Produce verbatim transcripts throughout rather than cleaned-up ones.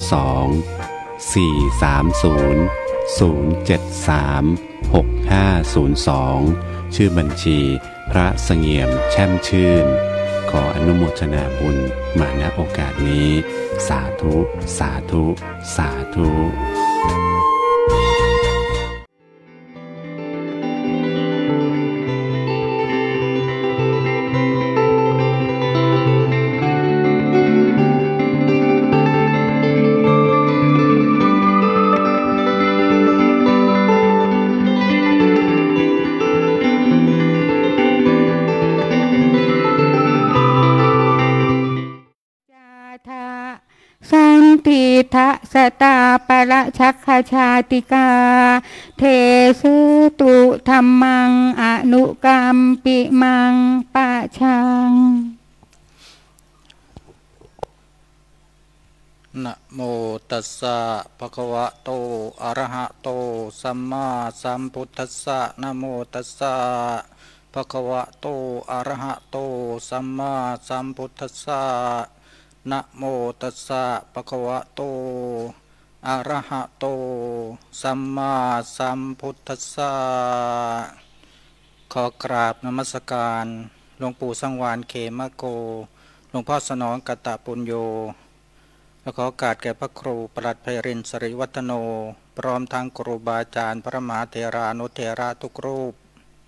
สอง สี่ สาม ศูนย์ ศูนย์ เจ็ด สาม หก ห้า ศูนย์ สอง ชื่อบัญชีพระเสงี่ยมแช่มชื่นขออนุโมทนาบุญมาณโอกาสนี้สาธุสาธุสาธุสันติทะสตาปะระชักขชาติกาเทสุตุธรรมังอนุกรรมปิมังปะชังนะโมตัสสะภะคะวะโตอะระหะโตสัมมาสัมพุทธัสสะนะโมตัสสะภะคะวะโตอะระหะโตสัมมาสัมพุทธัสสะนะโมตัสสะภะคะวะโตอะระหะโตสัมมาสัมพุทธัสสะขอกราบนมัสการหลวงปู่สังวาลเขมโกหลวงพ่อสนองกตปุญโญและขอโอกาสแก่พระครูปลัดไพรินทร์ สิริวัฒโนพร้อมทั้งครูบาอาจารย์พระมหาเถรานุเถระทุกรูป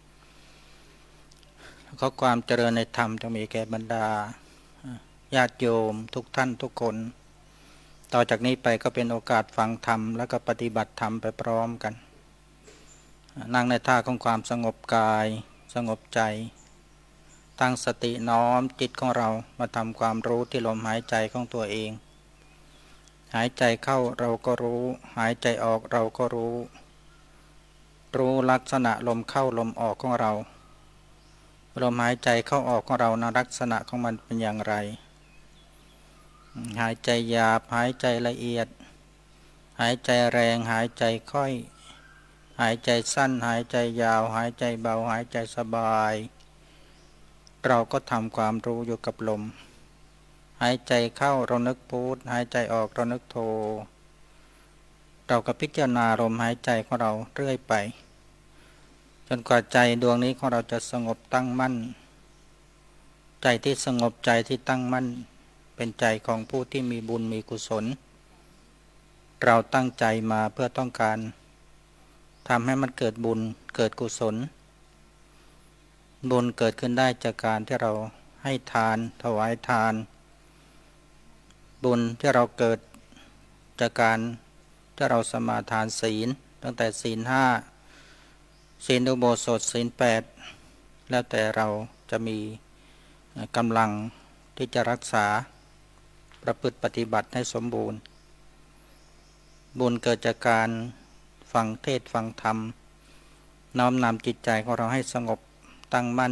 ขอความเจริญในธรรมจงมีแก่บรรดาญาติโยมทุกท่านทุกคนต่อจากนี้ไปก็เป็นโอกาสฟังธรรมและก็ปฏิบัติธรรมไปพร้อมกันนั่งในท่าของความสงบกายสงบใจตั้งสติน้อมจิตของเรามาทำความรู้ที่ลมหายใจของตัวเองหายใจเข้าเราก็รู้หายใจออกเราก็รู้รู้ลักษณะลมเข้าลมออกของเราลมหายใจเข้าออกของเรานะลักษณะของมันเป็นอย่างไรหายใจหยาบหายใจละเอียดหายใจแรงหายใจค่อยหายใจสั้นหายใจยาวหายใจเบาหายใจสบายเราก็ทำความรู้อยู่กับลมหายใจเข้าเรานึกพุทหายใจออกเรานึกโธเราก็พิจารณาลมหายใจของเราเรื่อยไปจนกว่าใจดวงนี้ของเราจะสงบตั้งมั่นใจที่สงบใจที่ตั้งมั่นเป็นใจของผู้ที่มีบุญมีกุศลเราตั้งใจมาเพื่อต้องการทำให้มันเกิดบุญเกิดกุศลบุญเกิดขึ้นได้จากการที่เราให้ทานถวายทานบุญที่เราเกิดจากการที่เราสมาทานศีลตั้งแต่ศีลห้าศีลอุโบสถศีลแปดแล้วแต่เราจะมีกำลังที่จะรักษาประพฤติปฏิบัติให้สมบูรณ์บุญเกิดจากการฟังเทศน์ฟังธรรมน้อมนำจิตใจของเราให้สงบตั้งมั่น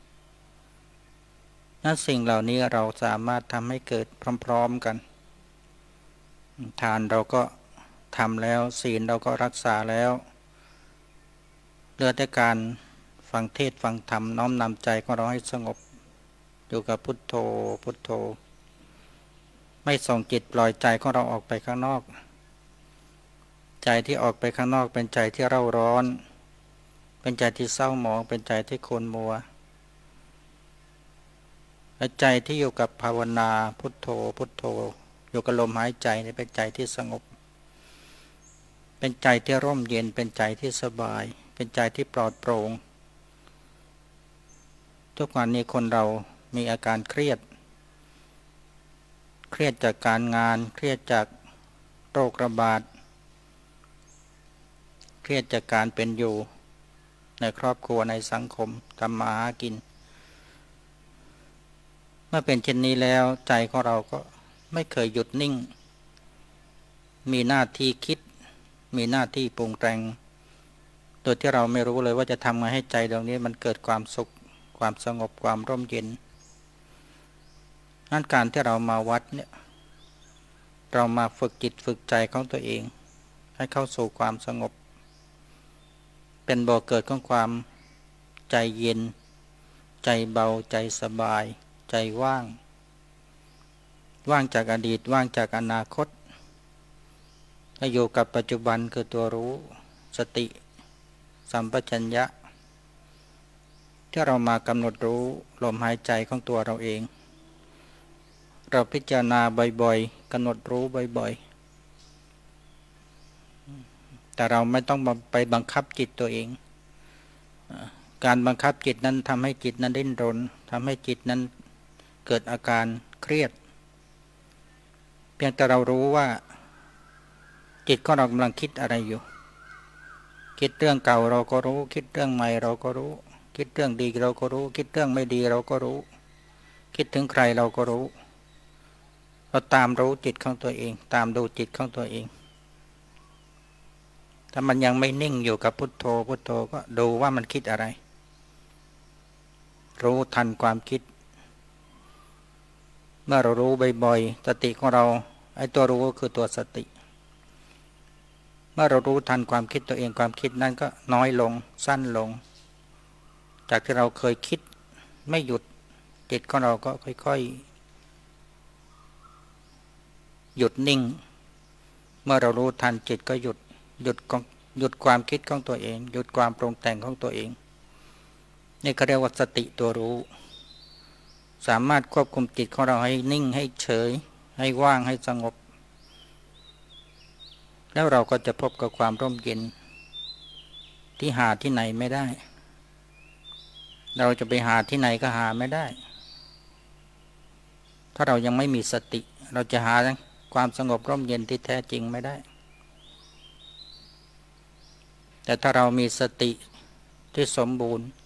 นั่นสิ่งเหล่านี้เราสามารถทำให้เกิดพร้อมๆกันทานเราก็ทำแล้วศีลเราก็รักษาแล้วเหลือแต่การฟังเทศน์ฟังธรรมน้อมนำใจของเราให้สงบอยู่กับพุทโธพุทโธไม่ส่งจิตปล่อยใจของเราออกไปข้างนอกใจที่ออกไปข้างนอกเป็นใจที่เร่าร้อนเป็นใจที่เศร้าหมองเป็นใจที่โคนมัวและใจที่อยู่กับภาวนาพุทโธพุทโธอยู่กับลมหายใจนี่เป็นใจที่สงบเป็นใจที่ร่มเย็นเป็นใจที่สบายเป็นใจที่ปลอดโปร่งทุกวันนี้คนเรามีอาการเครียดเครียดจากการงานเครียดจากโรคระบาดเครียดจากการเป็นอยู่ในครอบครัวในสังคมทำมาหากินเมื่อเป็นเช่นนี้แล้วใจของเราก็ไม่เคยหยุดนิ่งมีหน้าที่คิดมีหน้าที่ปรุงแต่งโดยที่เราไม่รู้เลยว่าจะทำไงให้ใจดวงนี้มันเกิดความสุขความสงบความร่มเย็นนั่นการที่เรามาวัดเนี่ยเรามาฝึกจิตฝึกใจของตัวเองให้เข้าสู่ความสงบเป็นบ่อเกิดของความใจเย็นใจเบาใจสบายใจว่างว่างจากอดีตว่างจากอนาคตถ้าอยู่กับปัจจุบันคือตัวรู้สติสัมปชัญญะที่เรามากำหนดรู้ลมหายใจของตัวเราเองเราพิจารณาบ่อยๆกำหนดรู้บ่อยๆแต่เราไม่ต้องไปบังคับจิตตัวเองการบังคับจิตนั้นทำให้จิตนั้นดิ้นรนทำให้จิตนั้นเกิดอาการเครียดเพียงแต่เรารู้ว่าจิตของเรากำลังคิดอะไรอยู่คิดเรื่องเก่าเราก็รู้คิดเรื่องใหม่เราก็รู้คิดเรื่องดีเราก็รู้คิดเรื่องไม่ดีเราก็รู้คิดถึงใครเราก็รู้เราตามรู้จิตของตัวเองตามดูจิตของตัวเองถ้ามันยังไม่นิ่งอยู่กับพุทโธพุทโธก็ดูว่ามันคิดอะไรรู้ทันความคิดเมื่อเรารู้บ่อยๆสติของเราไอ้ตัวรู้ก็คือตัวสติเมื่อเรารู้ทันความคิดตัวเองความคิดนั้นก็น้อยลงสั้นลงจากที่เราเคยคิดไม่หยุดจิตของเราก็ค่อยๆหยุดนิ่งเมื่อเรารู้ทันจิตก็หยุดหยุดหยุดความคิดของตัวเองหยุดความปรุงแต่งของตัวเองนี่เขาเรียกว่าสติตัวรู้สามารถควบคุมจิตของเราให้นิ่งให้เฉยให้ว่างให้สงบแล้วเราก็จะพบกับความร่มเย็นที่หาที่ไหนไม่ได้เราจะไปหาที่ไหนก็หาไม่ได้ถ้าเรายังไม่มีสติเราจะหาความสงบร่มเย็นที่แท้จริงไม่ได้แต่ถ้าเรามีสติที่สมบูรณ์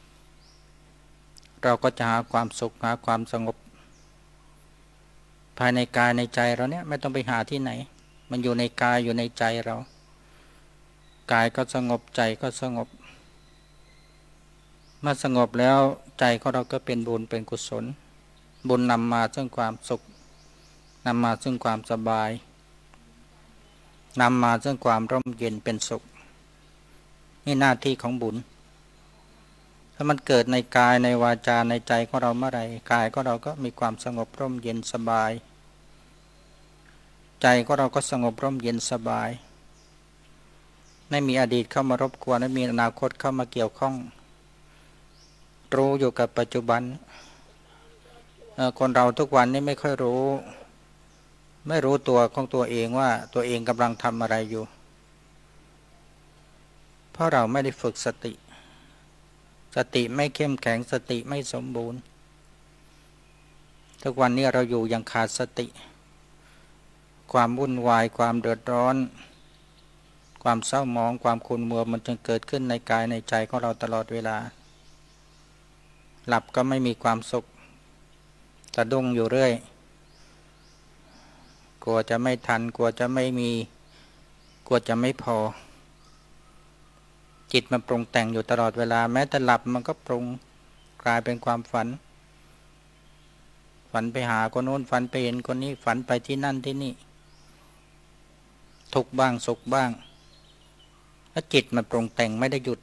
เราก็จะหาความสุขหาความสงบภายในกายในใจเราเนี่ยไม่ต้องไปหาที่ไหนมันอยู่ในกายอยู่ในใจเรากายก็สงบใจก็สงบเมื่อสงบแล้วใจของเราก็เป็นบุญเป็นกุศลบุญนำมาซึ่งความสุขนำมาซึ่งความสบายนำมาซึ่งความร่มเย็นเป็นสุขนี่หน้าที่ของบุญถ้ามันเกิดในกายในวาจาในใจของเราเมื่อไรกายของเราก็มีความสงบร่มเย็นสบายใจของเราก็สงบร่มเย็นสบายไม่มีอดีตเข้ามารบกวนไม่มีอนาคตเข้ามาเกี่ยวข้องรู้อยู่กับปัจจุบันคนเราทุกวันนี้ไม่ค่อยรู้ไม่รู้ตัวของตัวเองว่าตัวเองกำลังทำอะไรอยู่เพราะเราไม่ได้ฝึกสติสติไม่เข้มแข็งสติไม่สมบูรณ์ทุกวันนี้เราอยู่อย่างขาดสติความวุ่นวายความเดือดร้อนความเศร้าหมองความขุ่นมัวมันจึงเกิดขึ้นในกายในใจของเราตลอดเวลาหลับก็ไม่มีความสุขสะดุ้งอยู่เรื่อยกลัวจะไม่ทันกลัวจะไม่มีกลัวจะไม่พอจิตมันปรุงแต่งอยู่ตลอดเวลาแม้แต่หลับมันก็ปรุงกลายเป็นความฝันฝันไปหาคนโน้นฝันไปเห็นคนนี้ฝันไปที่นั่นที่นี่ทุกข์บ้างสุขบ้างแล้วจิตมันปรุงแต่งไม่ได้หยุด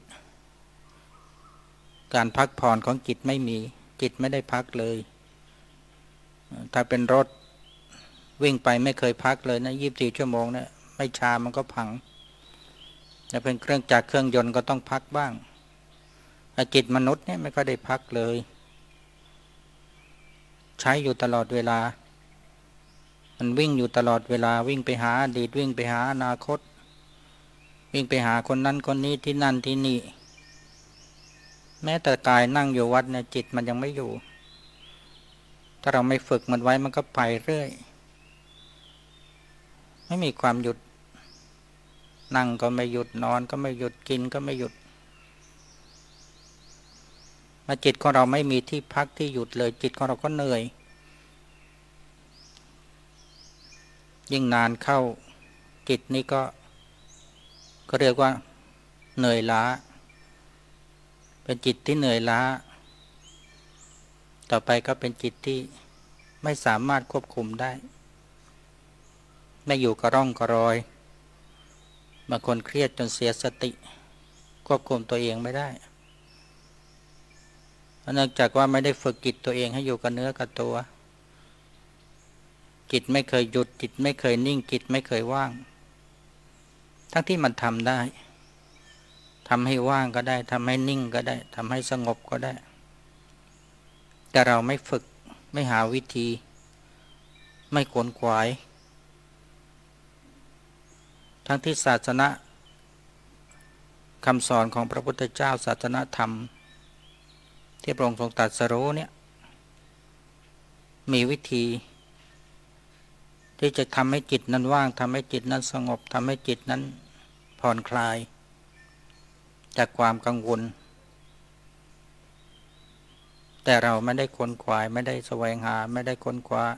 การพักผ่อนของจิตไม่มีจิตไม่ได้พักเลยถ้าเป็นรถวิ่งไปไม่เคยพักเลยนะยี่สิบสี่ชั่วโมงนะไม่ช้ามันก็พังถ้าเป็นเครื่องจักรเครื่องยนต์ก็ต้องพักบ้างแต่จิตมนุษย์เนี่ยไม่ค่อยได้พักเลยใช้อยู่ตลอดเวลามันวิ่งอยู่ตลอดเวลาวิ่งไปหาอดีตวิ่งไปหาอนาคตวิ่งไปหาคนนั้นคนนี้ที่นั่นที่นี่แม้แต่กายนั่งอยู่วัดเนี่ยจิตมันยังไม่อยู่ถ้าเราไม่ฝึกมันไว้มันก็ไปเรื่อยไม่มีความหยุดนั่งก็ไม่หยุดนอนก็ไม่หยุดกินก็ไม่หยุดมาจิตของเราไม่มีที่พักที่หยุดเลยจิตของเราก็เหนื่อยยิ่งนานเข้าจิตนี้ก็ก็เรียกว่าเหนื่อยล้าเป็นจิตที่เหนื่อยล้าต่อไปก็เป็นจิตที่ไม่สามารถควบคุมได้ไม่อยู่กับร่องกับรอยบางคนเครียดจนเสียสติควบคุมตัวเองไม่ได้เนื่องจากว่าไม่ได้ฝึกจิตตัวเองให้อยู่กับเนื้อกับตัวจิตไม่เคยหยุดจิตไม่เคยนิ่งจิตไม่เคยว่างทั้งที่มันทำได้ทำให้ว่างก็ได้ทำให้นิ่งก็ได้ทำให้สงบก็ได้แต่เราไม่ฝึกไม่หาวิธีไม่ขวนขวายทั้งที่ศาสนาคำสอนของพระพุทธเจ้าศาสนาธรรมที่พระองค์ทรงตรัสรู้เนี่ยมีวิธีที่จะทำให้จิตนั้นว่างทำให้จิตนั้นสงบทำให้จิตนั้นผ่อนคลายจากความกังวลแต่เราไม่ได้ค้นคว้าไม่ได้แสวงหาไม่ได้ค้นคว้า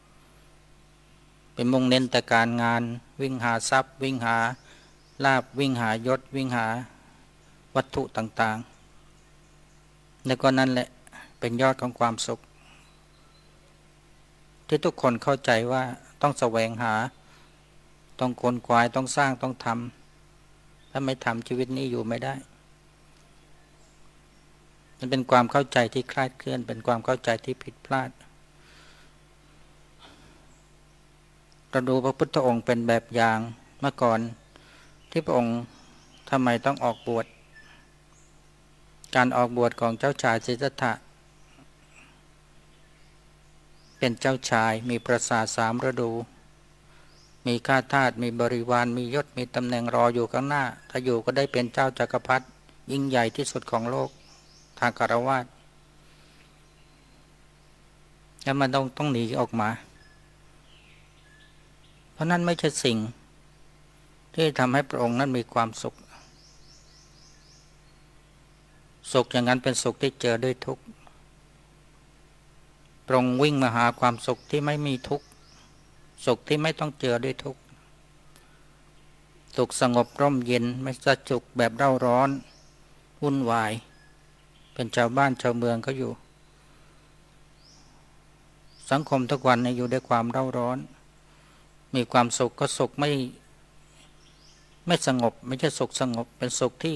เป็นมุ่งเน้นแต่การงานวิ่งหาทรัพย์วิ่งหาลาภวิ่งหายศวิ่งหาวัตถุต่างๆแล้วก็นั่นแหละเป็นยอดของความสุขที่ทุกคนเข้าใจว่าต้องแสวงหาต้องค้นคว้าต้องสร้างต้องทำถ้าไม่ทำชีวิตนี้อยู่ไม่ได้มันเป็นความเข้าใจที่คลาดเคลื่อนเป็นความเข้าใจที่ผิดพลาดเราดูพระพุทธองค์เป็นแบบอย่างเมื่อก่อนที่พระองค์ทำไมต้องออกบวชการออกบวชของเจ้าชายสิทธัตถะเป็นเจ้าชายมีปราสาทสามฤดูมีข้าทาสมีบริวารมียศมีตำแหน่งรออยู่ข้างหน้าถ้าอยู่ก็ได้เป็นเจ้าจักรพรรดิยิ่งใหญ่ที่สุดของโลกทางคฤหัสถ์แล้วมันต้องต้องหนีออกมาเพราะนั้นไม่ใช่สิ่งที่ทำให้พระองค์นั้นมีความสุขสุขอย่างนั้นเป็นสุขที่เจอด้วยทุกข์พระองค์วิ่งมาหาความสุขที่ไม่มีทุกข์สุขที่ไม่ต้องเจอด้วยทุกข์สุขสงบร่มเย็นไม่ใช่สุขแบบเร่าร้อนวุ่นวายเป็นชาวบ้านชาวเมืองเขาอยู่สังคมทุกวันนี้อยู่ด้วยความเร่าร้อนมีความสุขก็สุขไม่ไม่สงบไม่ใช่สุขสงบเป็นสุขที่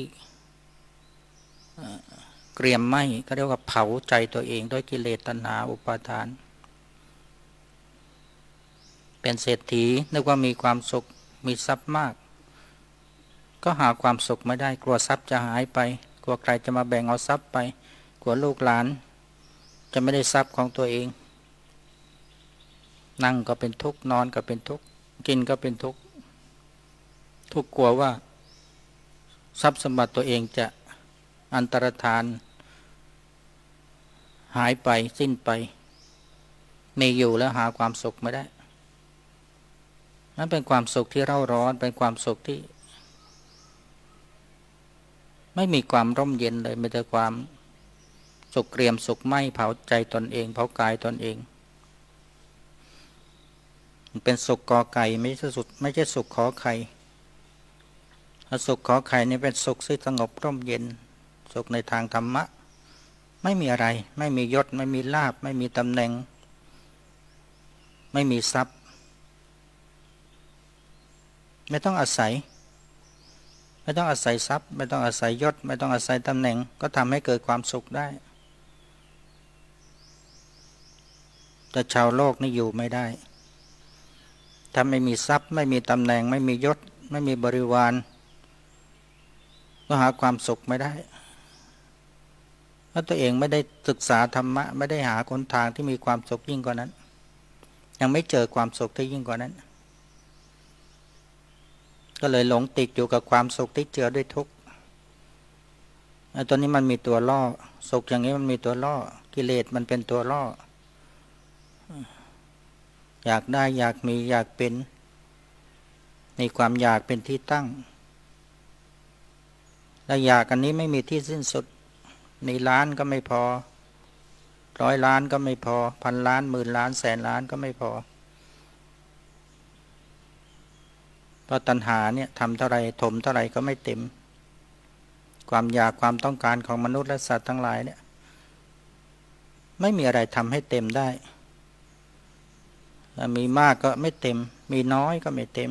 เกรียมไหม้ก็เรียกว่าเผาใจตัวเองด้วยกิเลสตัณหาอุปาทานเป็นเศรษฐีนึกว่ามีความสุขมีทรัพย์มากก็หาความสุขไม่ได้กลัวทรัพย์จะหายไปกลัวใครจะมาแบ่งเอาทรัพย์ไปกลัวลูกหลานจะไม่ได้ทรัพย์ของตัวเองนั่งก็เป็นทุกข์นอนก็เป็นทุกข์กินก็เป็นทุกข์ทุกข์กลัวว่าทรัพย์สมบัติตัวเองจะอันตรธานหายไปสิ้นไปมีอยู่แล้วหาความสุขไม่ได้นั่นเป็นความสุขที่เร่าร้อนเป็นความสุขที่ไม่มีความร่มเย็นเลยมีแต่ความสุขเกรียมสุขไหม้เผาใจตนเองเผากายตนเองมันเป็นสุขกอไก่ไม่ใช่สุขไม่ใช่สุขขอไข่สุขขอไข่นี่เป็นสุขที่สงบร่มเย็นสุขในทางธรรมะไม่มีอะไรไม่มียศไม่มีลาภไม่มีตำแหน่งไม่มีทรัพย์ไม่ต้องอาศัยไม่ต้องอาศัยทรัพย์ไม่ต้องอาศัยยศไม่ต้องอาศัยตำแหน่งก็ทำให้เกิดความสุขได้แต่ชาวโลกนี่อยู่ไม่ได้ถ้าไม่มีทรัพย์ไม่มีตำแหน่งไม่มียศไม่มีบริวารก็หาความสุขไม่ได้เพราะตัวเองไม่ได้ศึกษาธรรมะไม่ได้หาหนทางที่มีความสุขยิ่งกว่านั้นยังไม่เจอความสุขที่ยิ่งกว่านั้นก็เลยหลงติดอยู่กับความสุขที่เจอด้วยทุกข์ไอ้ตัวนี้มันมีตัวล่อสุขอย่างนี้มันมีตัวล่อกิเลสมันเป็นตัวล่ออยากได้อยากมีอยากเป็นในความอยากเป็นที่ตั้งและอยากอันนี้ไม่มีที่สิ้นสุดในล้านก็ไม่พอร้อยล้านก็ไม่พอพันล้านหมื่นล้านแสนล้านก็ไม่พอเพราะตัณหาเนี่ยทำเท่าไรถมเท่าไรก็ไม่เต็มความอยากความต้องการของมนุษย์และสัตว์ทั้งหลายเนี่ยไม่มีอะไรทำให้เต็มได้มีมากก็ไม่เต็มมีน้อยก็ไม่เต็ม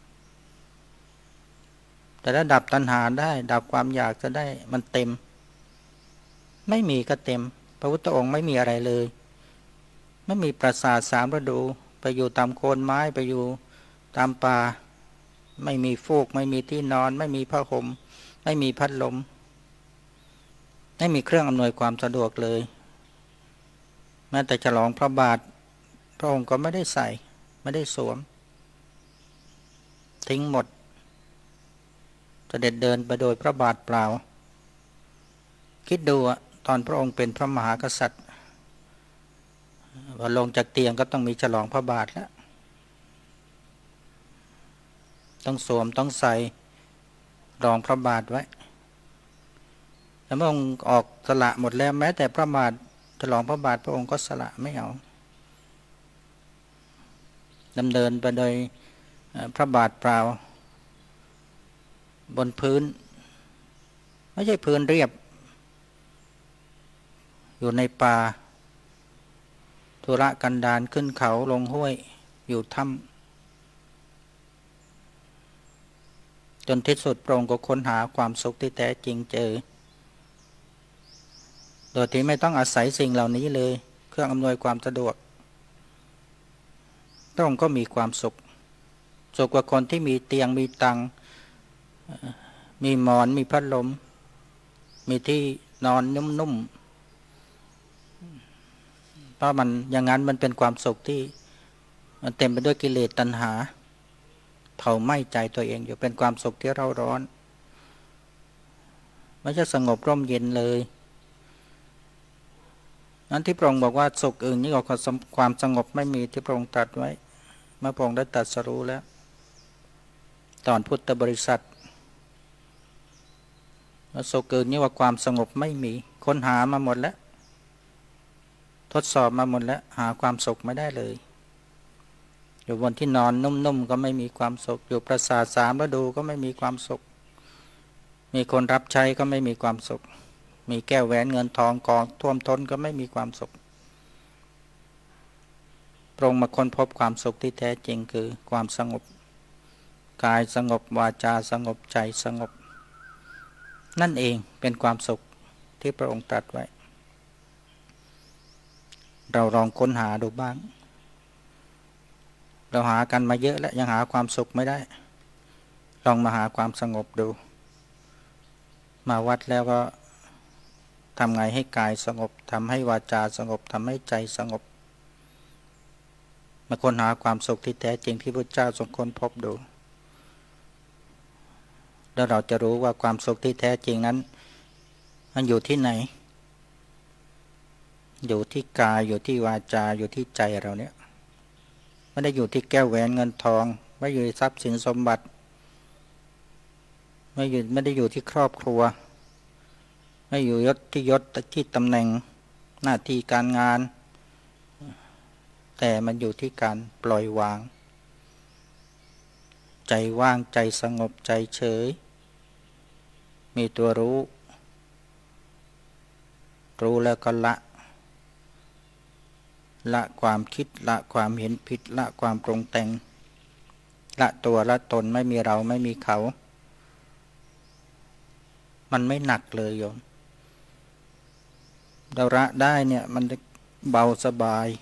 แต่ถ้าดับตัณหาได้ดับความอยากจะได้มันเต็มไม่มีก็เต็มพระพุทธองค์ไม่มีอะไรเลยไม่มีปราสาทสามฤดูไปอยู่ตามโคนไม้ไปอยู่ตามป่าไม่มีฟูกไม่มีที่นอนไม่มีผ้าห่มไม่มีพัดลมไม่มีเครื่องอำนวยความสะดวกเลยแม้แต่ฉลองพระบาทพระองค์ก็ไม่ได้ใส่ไม่ได้สวมทิ้งหมดเสด็จเดินไปโดยพระบาทเปล่าคิดดูอะตอนพระองค์เป็นพระมหากษัตริย์พอลงจากเตียงก็ต้องมีฉลองพระบาทแล้วต้องสวมต้องใส่รองพระบาทไว้แล้วพระองค์ออกสละหมดแล้วแม้แต่พระบาทฉลองพระบาทพระองค์ก็สละไม่เอาดำเนินไปโดยพระบาทเปล่าบนพื้นไม่ใช่พื้นเรียบอยู่ในป่าธุระกันดารขึ้นเขาลงห้วยอยู่ถ้ำจนที่สุดพระองค์ก็ค้นหาความสุขที่แท้จริงเจอโดยที่ไม่ต้องอาศัยสิ่งเหล่านี้เลยเครื่องอำนวยความสะดวกพระองค์ก็มีความสุขสุขกว่าคนที่มีเตียงมีตังมีหมอนมีพัดลมมีที่นอนนุ่มๆเพราะมันอย่างนั้นมันเป็นความสุขที่มันเต็มไปด้วยกิเลสตัณหาเผาไหม้ใจตัวเองอยู่เป็นความสุขที่เร่าร้อนไม่ใช่สงบร่มเย็นเลยนั้นที่พระองค์บอกว่าสุขอื่นยิ่งกว่าความสงบไม่มีที่พระองค์ตรัสไว้เมื่อพระองค์ได้ตรัสรู้แล้วตอนพุทธบริษัทสุขอื่นยิ่งกว่าความสงบไม่มีค้นหามาหมดแล้วทดสอบมาหมดแล้วหาความสุขไม่ได้เลยอยู่บนที่นอนนุ่มๆก็ไม่มีความสุขอยู่ปราสาทสามฤดูก็ไม่มีความสุขมีคนรับใช้ก็ไม่มีความสุขมีแก้วแหวนเงินทองกองท่วมท้นก็ไม่มีความสุขพระองค์มาค้นพบความสุขที่แท้จริงคือความสงบกายสงบวาจาสงบใจสงบนั่นเองเป็นความสุขที่พระองค์ตรัสไว้เราลองค้นหาดูบ้างเราหากันมาเยอะแล้วยังหาความสุขไม่ได้ลองมาหาความสงบดูมาวัดแล้วก็ทำไงให้กายสงบทำให้วาจาสงบทำให้ใจสงบมาค้นหาความสุขที่แท้จริงที่พระเจ้าทรงค้นพบดูแล้วเราจะรู้ว่าความสุขที่แท้จริงนั้นมันอยู่ที่ไหนอยู่ที่กายอยู่ที่วาจาอยู่ที่ใจเราเนี่ยไม่ได้อยู่ที่แก้วแหวนเงินทองไม่อยู่ที่ทรัพย์สินสมบัติไม่อยู่ไม่ได้อยู่ที่ครอบครัวไม่อยู่ยศที่ยศที่ตำแหน่งหน้าที่การงานแต่มันอยู่ที่การปล่อยวางใจว่างใจสงบใจเฉยมีตัวรู้รู้แล้วก็ละละความคิดละความเห็นผิดละความปรุงแต่งละตัวละตนไม่มีเราไม่มีเขามันไม่หนักเลยโยมเราละได้เนี่ยมันเบาสบาย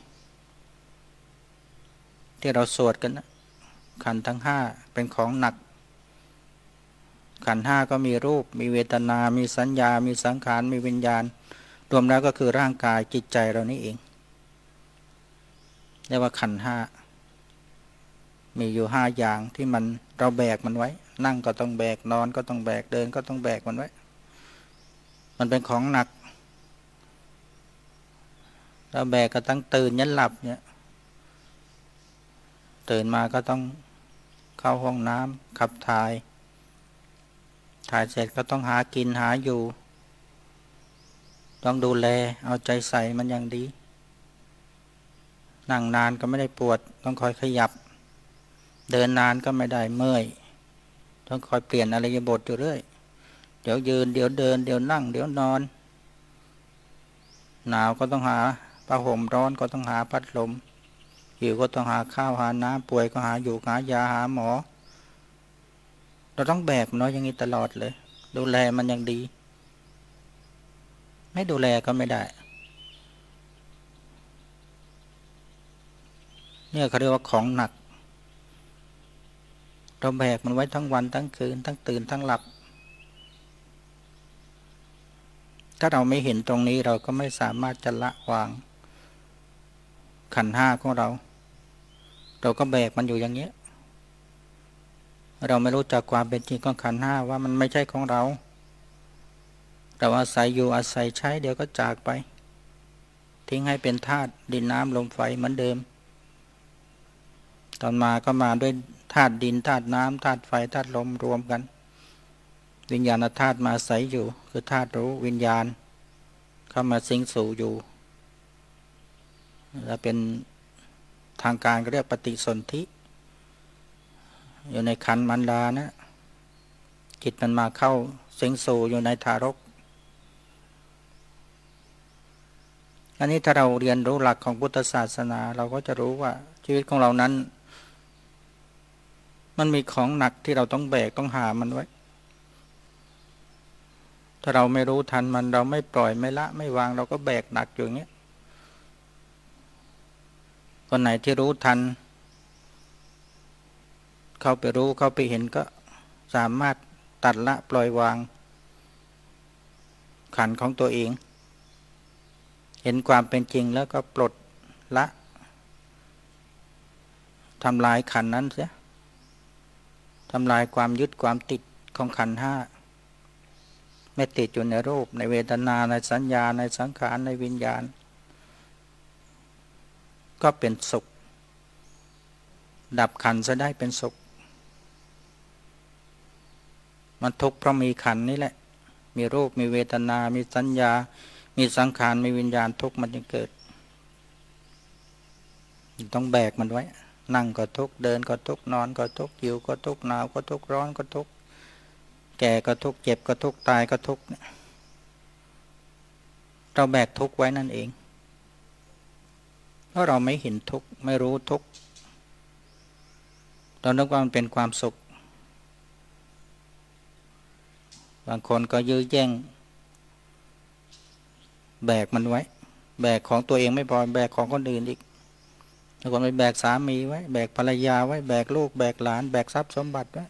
ที่เราสวดกันนะขันธ์ทั้งห้าเป็นของหนักขันธ์ห้าก็มีรูปมีเวทนามีสัญญามีสังขารมีวิญญาณรวมแล้วก็คือร่างกายจิตใจเรานี่เองเรียกว่าขันธ์ห้ามีอยู่ห้าอย่างที่มันเราแบกมันไว้นั่งก็ต้องแบกนอนก็ต้องแบกเดินก็ต้องแบกมันไว้มันเป็นของหนักเราแบกก็ตั้งตื่นยันหลับเนี่ยตื่นมาก็ต้องเข้าห้องน้ำขับถ่ายถ่ายเสร็จก็ต้องหากินหาอยู่ต้องดูแลเอาใจใส่มันอย่างดีนั่งนานก็ไม่ได้ปวดต้องคอยขยับเดินนานก็ไม่ได้เมื่อยต้องคอยเปลี่ยนอิริยาบถอยู่เรื่อยเดี๋ยวยืนเดี๋ยวเดินเดี๋ยวนั่งเดี๋ยวนอนหนาวก็ต้องหาผ้าห่มร้อนก็ต้องหาพัดลมหิวก็ต้องหาข้าวหาน้ำป่วยก็หาอยู่หายาหาหมอเราต้องแบกมันเนาะอย่างนี้ตลอดเลยดูแลมันอย่างดีไม่ดูแลก็ไม่ได้เนี่ยเขาเรียกว่าของหนักเราแบกมันไว้ทั้งวันทั้งคืนทั้งตื่นทั้งหลับถ้าเราไม่เห็นตรงนี้เราก็ไม่สามารถจะละวางขันธ์ห้าของเราเราก็แบกมันอยู่อย่างเงี้ยเราไม่รู้จักความเป็นจริงของขันธ์ห้าว่ามันไม่ใช่ของเราเราอาศัยอยู่อาศัยใช้เดี๋ยวก็จากไปทิ้งให้เป็นธาตุดินน้ำลมไฟเหมือนเดิมตอนมาก็มาด้วยธาตุดินธาตุน้ำธาตุไฟธาตุลมรวมกันวิญญาณธาตุมาอาศัยอยู่คือธาตุรู้วิญญาณเข้ามาสิงสู่อยู่และเป็นทางการก็เรียกปฏิสนธิอยู่ในขันธ์มารดานะจิตมันมาเข้าสิงสู่อยู่ในทารกอันนี้ถ้าเราเรียนรู้หลักของพุทธศาสนาเราก็จะรู้ว่าชีวิตของเรานั้นมันมีของหนักที่เราต้องแบกต้องหามันไว้ถ้าเราไม่รู้ทันมันเราไม่ปล่อยไม่ละไม่วางเราก็แบกหนักอยู่อย่างเงี้ยคนไหนที่รู้ทันเข้าไปรู้เข้าไปเห็นก็สามารถตัดละปล่อยวางขันธ์ของตัวเองเห็นความเป็นจริงแล้วก็ปลดละทำลายขันธ์นั้นเสียทำลายความยึดความติดของขันธ์ห้าไม่ติดอยู่ในรูปในเวทนาในสัญญาในสังขารในวิญญาณก็เป็นสุขดับขันธ์ซะได้เป็นสุขมันทุกข์เพราะมีขันธ์นี่แหละมีรูปมีเวทนามีสัญญามีสังขารมีวิญญาณทุกข์มันจึงเกิดต้องแบกมันไว้นั่งก็ทุกข์เดินก็ทุกข์นอนก็ทุกข์หิวก็ทุกข์หนาวก็ทุกข์ร้อนก็ทุกข์แก่ก็ทุกข์เจ็บก็ทุกข์ตายก็ทุกข์เราแบกทุกข์ไว้นั่นเองเพราะเราไม่เห็นทุกข์ไม่รู้ทุกข์เรานึกว่ามันเป็นความสุขบางคนก็ยื้อแย่งแบกมันไว้แบกของตัวเองไม่พอแบกของคนอื่นอีกบางคนไปแบกสามีไว้แบกภรรยาไว้แบกลูกแบกหลานแบกทรัพย์สมบัติไว้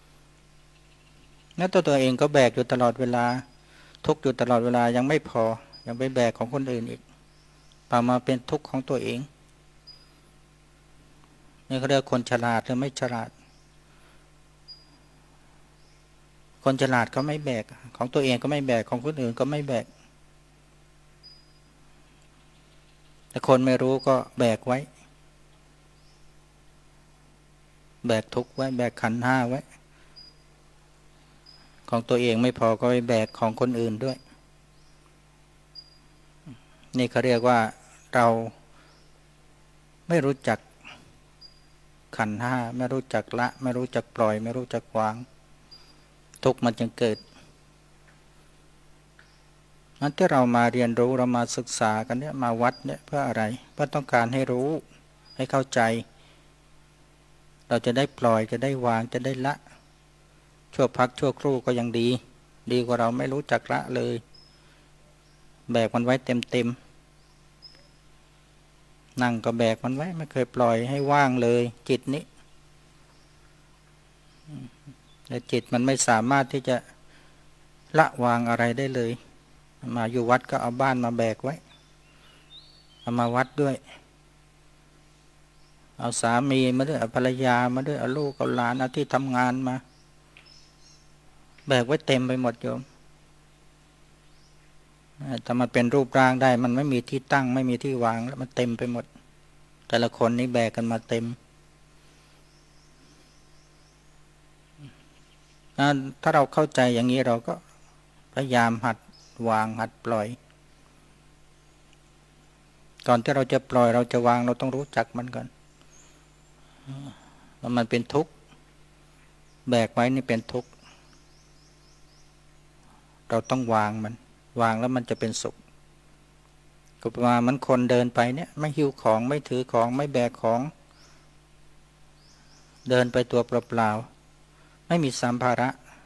แล้วตัวตัวเองก็แบกอยู่ตลอดเวลาทุกข์อยู่ตลอดเวลายังไม่พอยังไปแบกของคนอื่นอีกพามาเป็นทุกข์ของตัวเองนี่เขาเรียกคนฉลาดหรือไม่ฉลาดคนฉลาดก็ไม่แบกของตัวเองก็ไม่แบกของคนอื่นก็ไม่แบกแต่คนไม่รู้ก็แบกไว้แบกทุกข์ไว้แบกขันธ์ห้าไว้ของตัวเองไม่พอก็ไปแบกของคนอื่นด้วยนี่เขาเรียกว่าเราไม่รู้จักขันธ์ห้าไม่รู้จักละไม่รู้จักปล่อยไม่รู้จักวางทุกข์มันจึงเกิดงั้นที่เรามาเรียนรู้เรามาศึกษากันเนี่ยมาวัดเนี่ยเพื่ออะไรเพื่อต้องการให้รู้ให้เข้าใจเราจะได้ปล่อยจะได้วางจะได้ละชั่วพักชั่วครู่ก็ยังดีดีกว่าเราไม่รู้จักละเลยแบกมันไว้เต็มเต็มนั่งก็แบกมันไว้ไม่เคยปล่อยให้ว่างเลยจิตนี้แต่จิตมันไม่สามารถที่จะละวางอะไรได้เลยมาอยู่วัดก็เอาบ้านมาแบกไว้เอามาวัดด้วยเอาสามีมาด้วยเอาภรรยามาด้วยเอาลูกเอาหลานเอาที่ทำงานมาแบกไว้เต็มไปหมดโยมถ้ามันเป็นรูปร่างได้มันไม่มีที่ตั้งไม่มีที่วางแล้วมันเต็มไปหมดแต่ละคนนี้แบกกันมาเต็มถ้าเราเข้าใจอย่างนี้เราก็พยายามหัดวางหัดปล่อยก่อนที่เราจะปล่อยเราจะวางเราต้องรู้จักมันก่อนว่ามันเป็นทุกข์แบกไว้นี่เป็นทุกข์เราต้องวางมันวางแล้วมันจะเป็นสุขก็ประมาณมันคนเดินไปเนี่ยไม่หิ้วของไม่ถือของไม่แบกของเดินไปตัวเปล่าๆไม่มีสัมภาระ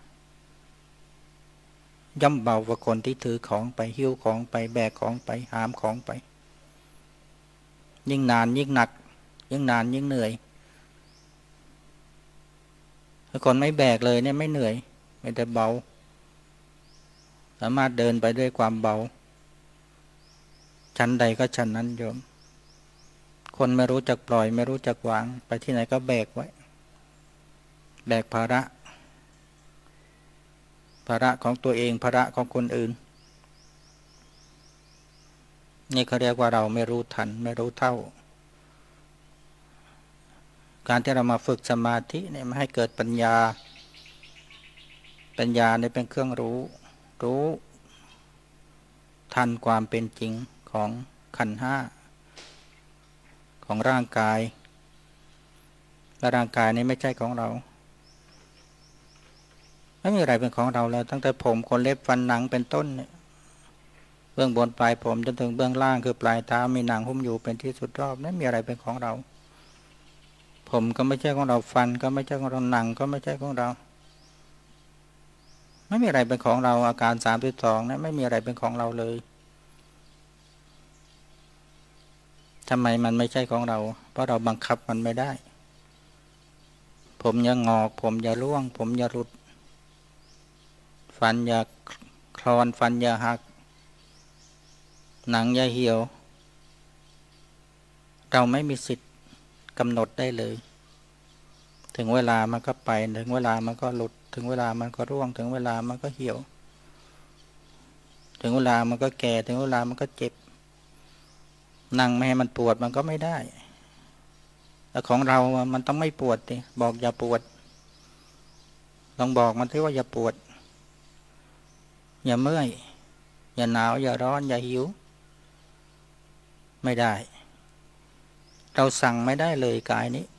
ย่อมเบากว่าคนที่ถือของไปหิ้วของไปแบกของไปหามของไปยิ่งนานยิ่งหนักยิ่งนานยิ่งเหนื่อยถ้าคนไม่แบกเลยเนี่ยไม่เหนื่อยไม่แต่เบาสามารถเดินไปด้วยความเบาชั้นใดก็ชั้นนั้นโยมคนไม่รู้จักปล่อยไม่รู้จักวางไปที่ไหนก็แบกไว้แบกภาระภาระของตัวเองภาระของคนอื่นนี่เขาเรียกว่าเราไม่รู้ทันไม่รู้เท่าการที่เรามาฝึกสมาธิเนี่ยมาให้เกิดปัญญาปัญญาเนี่ยเป็นเครื่องรู้รู้ทันความเป็นจริงของขันธ์ห้าของร่างกายและร่างกายนี้ไม่ใช่ของเราไม่มีอะไรเป็นของเราแล้วตั้งแต่ผมขนเล็บฟันหนังเป็นต้นเนี่ยเบื้องบนปลายผมจนถึงเบื้องล่างคือปลายเท้ามีหนังหุ้มอยู่เป็นที่สุดรอบไม่มีอะไรเป็นของเราผมก็ไม่ใช่ของเราฟันก็ไม่ใช่ของเราหนังก็ไม่ใช่ของเราไม่มีอะไรเป็นของเราอาการสามสิบสองนะไม่มีอะไรเป็นของเราเลยทำไมมันไม่ใช่ของเราเพราะเราบังคับมันไม่ได้ผมอย่างงอกผมอย่าร่วงผมอย่าหลุดฟันอย่าคลอนฟันอย่าหักหนังอย่าเหี่ยวเราไม่มีสิทธิ์กำหนดได้เลยถึงเวลามันก็ไปถึงเวลามันก็หลุดถึงเวลามันก็ร่วงถึงเวลามันก็เหี่ยวถึงเวลามันก็แก่ถึงเวลามันก็เจ็บนั่งไม่ให้มันปวดมันก็ไม่ได้แต่ของเรามันต้องไม่ปวดดิบอกอย่าปวดลองบอกมันที่ว่าอย่าปวดอย่าเมื่อยอย่าหนาวอย่าร้อนอย่าหิวไม่ได้เราสั่งไม่ได้เลยกายนี้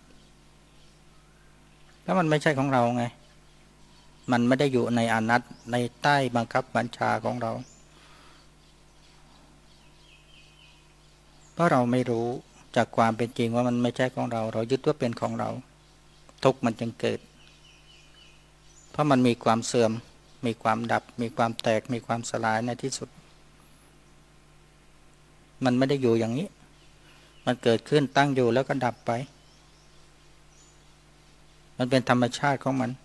แล้วมันไม่ใช่ของเราไงมันไม่ได้อยู่ในอนัตในใต้บังคับบัญชาของเราเพราะเราไม่รู้จากความเป็นจริงว่ามันไม่ใช่ของเราเรายึดว่าเป็นของเราทุกข์มันจึงเกิดเพราะมันมีความเสื่อมมีความดับมีความแตกมีความสลายในที่สุดมันไม่ได้อยู่อย่างนี้มันเกิดขึ้นตั้งอยู่แล้วก็ดับไปมันเป็นธรรมชาติของมัน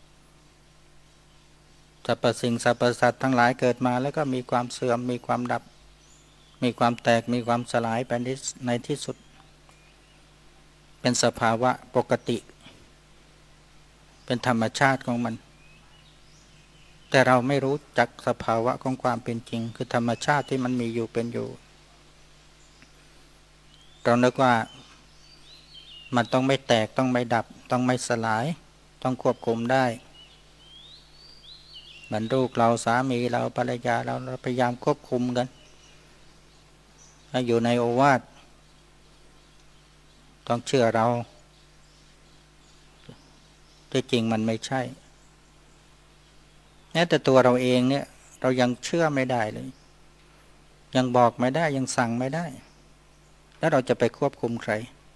สรรพสิ่งสรรพสัตว์ทั้งหลายเกิดมาแล้วก็มีความเสื่อมมีความดับมีความแตกมีความสลายไปในที่สุดเป็นสภาวะปกติเป็นธรรมชาติของมันแต่เราไม่รู้จักสภาวะของความเป็นจริงคือธรรมชาติที่มันมีอยู่เป็นอยู่เรานึกว่ามันต้องไม่แตกต้องไม่ดับต้องไม่สลายต้องควบคุมได้เหมือนลูกเราสามีเราภรรยาเราเราพยายามควบคุมกันถ้าอยู่ในโอวาทต้องเชื่อเราที่จริงมันไม่ใช่แม้แต่ตัวเราเองเนี่ยเรายังเชื่อไม่ได้เลยยังบอกไม่ได้ยังสั่งไม่ได้แล้วเราจะไปควบคุมใคร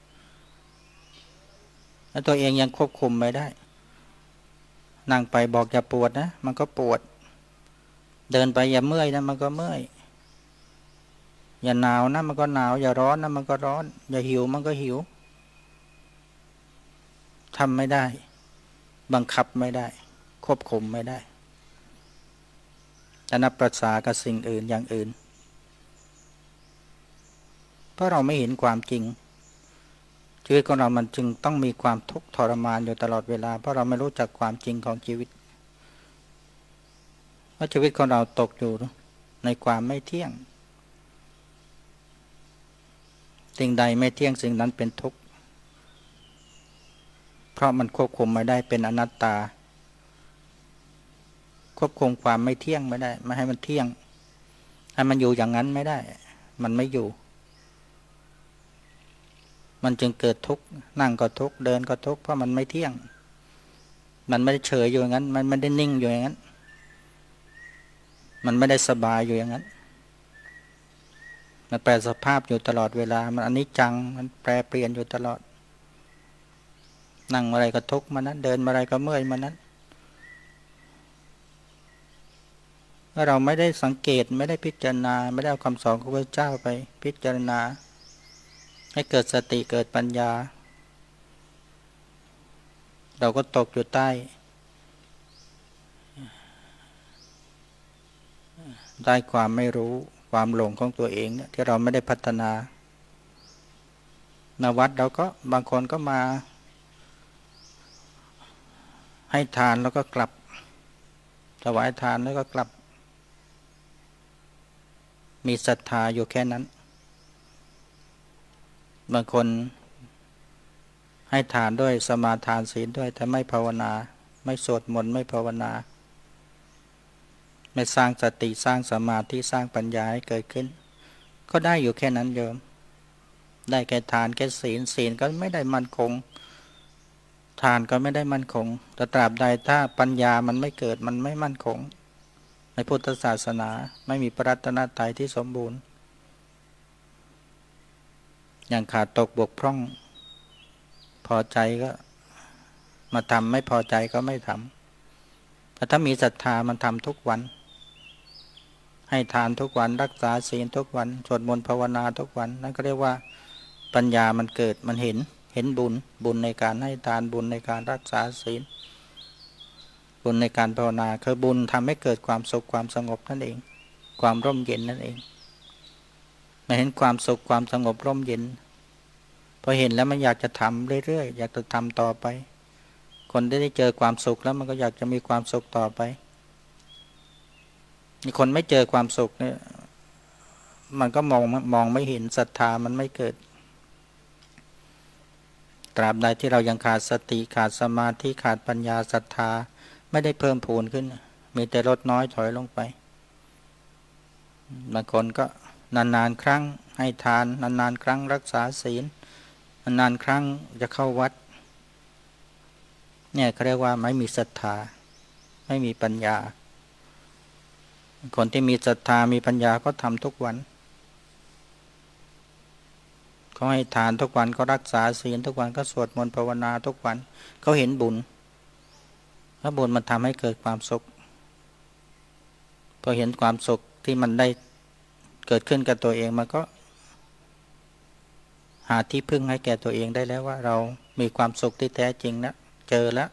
แล้วตัวเองยังควบคุมไม่ได้นั่งไปบอกอย่าปวดนะมันก็ปวดเดินไปอย่าเมื่อยนะมันก็เมื่อยอย่าหนาวนะมันก็หนาวอย่าร้อนนะมันก็ร้อนอย่าหิวมันก็หิวทำไม่ได้บังคับไม่ได้ควบคุมไม่ได้จะนับประสากับสิ่งอื่นอย่างอื่นเพราะเราไม่เห็นความจริงชีวิตของเรามันจึงต้องมีความทุกข์ทรมานอยู่ตลอดเวลาเพราะเราไม่รู้จักความจริงของชีวิตว่าชีวิตของเราตกอยู่ในความไม่เที่ยงสิ่งใดไม่เที่ยงสิ่งนั้นเป็นทุกข์เพราะมันควบคุมไม่ได้เป็นอนัตตาควบคุมความไม่เที่ยงไม่ได้ไม่ให้มันเที่ยงให้มันอยู่อย่างนั้นไม่ได้มันไม่อยู่มันจึงเกิดทุกข์นั่งก็ทุกข์เดินก็ทุกข์เพราะมันไม่เที่ยงมันไม่ได้เฉยอยู่อย่างนั้นมันไม่ได้นิ่งอยู่อย่างนั้นมันไม่ได้สบายอยู่อย่างนั้นมันแปรสภาพอยู่ตลอดเวลามันอนิจจังมันแปรเปลี่ยนอยู่ตลอดนั่งอะไรก็ทุกข์มันนั้นเดินอะไรก็เมื่อยมันนั้นถ้าเราไม่ได้สังเกตไม่ได้พิจารณาไม่ได้เอาคำสอนของพระเจ้าไปพิจารณาให้เกิดสติเกิดปัญญาเราก็ตกอยู่ใต้ใต้ความไม่รู้ความหลงของตัวเองเนี่ยที่เราไม่ได้พัฒนาณวัดเราก็บางคนก็มาให้ทานแล้วก็กลับถวายทานแล้วก็กลับมีศรัทธาอยู่แค่นั้นบางคนให้ทานด้วยสมาทานศีลด้วยแต่ไม่ภาวนาไม่สวดมนต์ไม่ภาวนาไม่สร้างสติสร้างสมาธิสร้างปัญญาให้เกิดขึ้นก็ได้อยู่แค่นั้นโยมได้แค่ทานแค่ศีลศีลก็ไม่ได้มั่นคงทานก็ไม่ได้มั่นคงแต่ตราบใดถ้าปัญญามันไม่เกิดมันไม่มั่นคงในพุทธศาสนาไม่มีพระรัตนตรัยที่สมบูรณ์อย่างขาดตกบกพร่องพอใจก็มาทำไม่พอใจก็ไม่ทำแต่ถ้ามีศรัทธามันทำทุกวันให้ทานทุกวันรักษาศีลทุกวันสวดมนต์ภาวนาทุกวันนั่นก็เรียกว่าปัญญามันเกิดมันเห็นเห็นบุญบุญในการให้ทานบุญในการรักษาศีลบุญในการภาวนาคือบุญทำให้เกิดความสุขความสงบนั่นเองความร่มเย็นนั่นเองมาเห็นความสุขความสงบร่มเย็นพอเห็นแล้วมันอยากจะทำเรื่อยๆอยากจะทำต่อไปคนได้ได้เจอความสุขแล้วมันก็อยากจะมีความสุขต่อไปมีคนไม่เจอความสุขเนี่ยมันก็มองมองไม่เห็นศรัทธามันไม่เกิดตราบใดที่เรายังขาดสติขาดสมาธิขาดปัญญาศรัทธาไม่ได้เพิ่มพูนขึ้นมีแต่ลดน้อยถอยลงไปบางคนก็นานๆครั้งให้ทานนานๆครั้งรักษาศีลนานๆครั้งจะเข้าวัดเนี่ยเขาเรียกว่าไม่มีศรัทธาไม่มีปัญญาคนที่มีศรัทธามีปัญญาก็ทำทุกวันเขาให้ทานทุกวันก็รักษาศีลทุกวันก็สวดมนต์ภาวนาทุกวันเขาเห็นบุญแล้วบุญมันทำให้เกิดความสุขพอเห็นความสุขที่มันได้เกิดขึ้นกับตัวเองมันก็หาที่พึ่งให้แก่ตัวเองได้แล้วว่าเรามีความสุขที่แท้จริงนะเจอแล้ว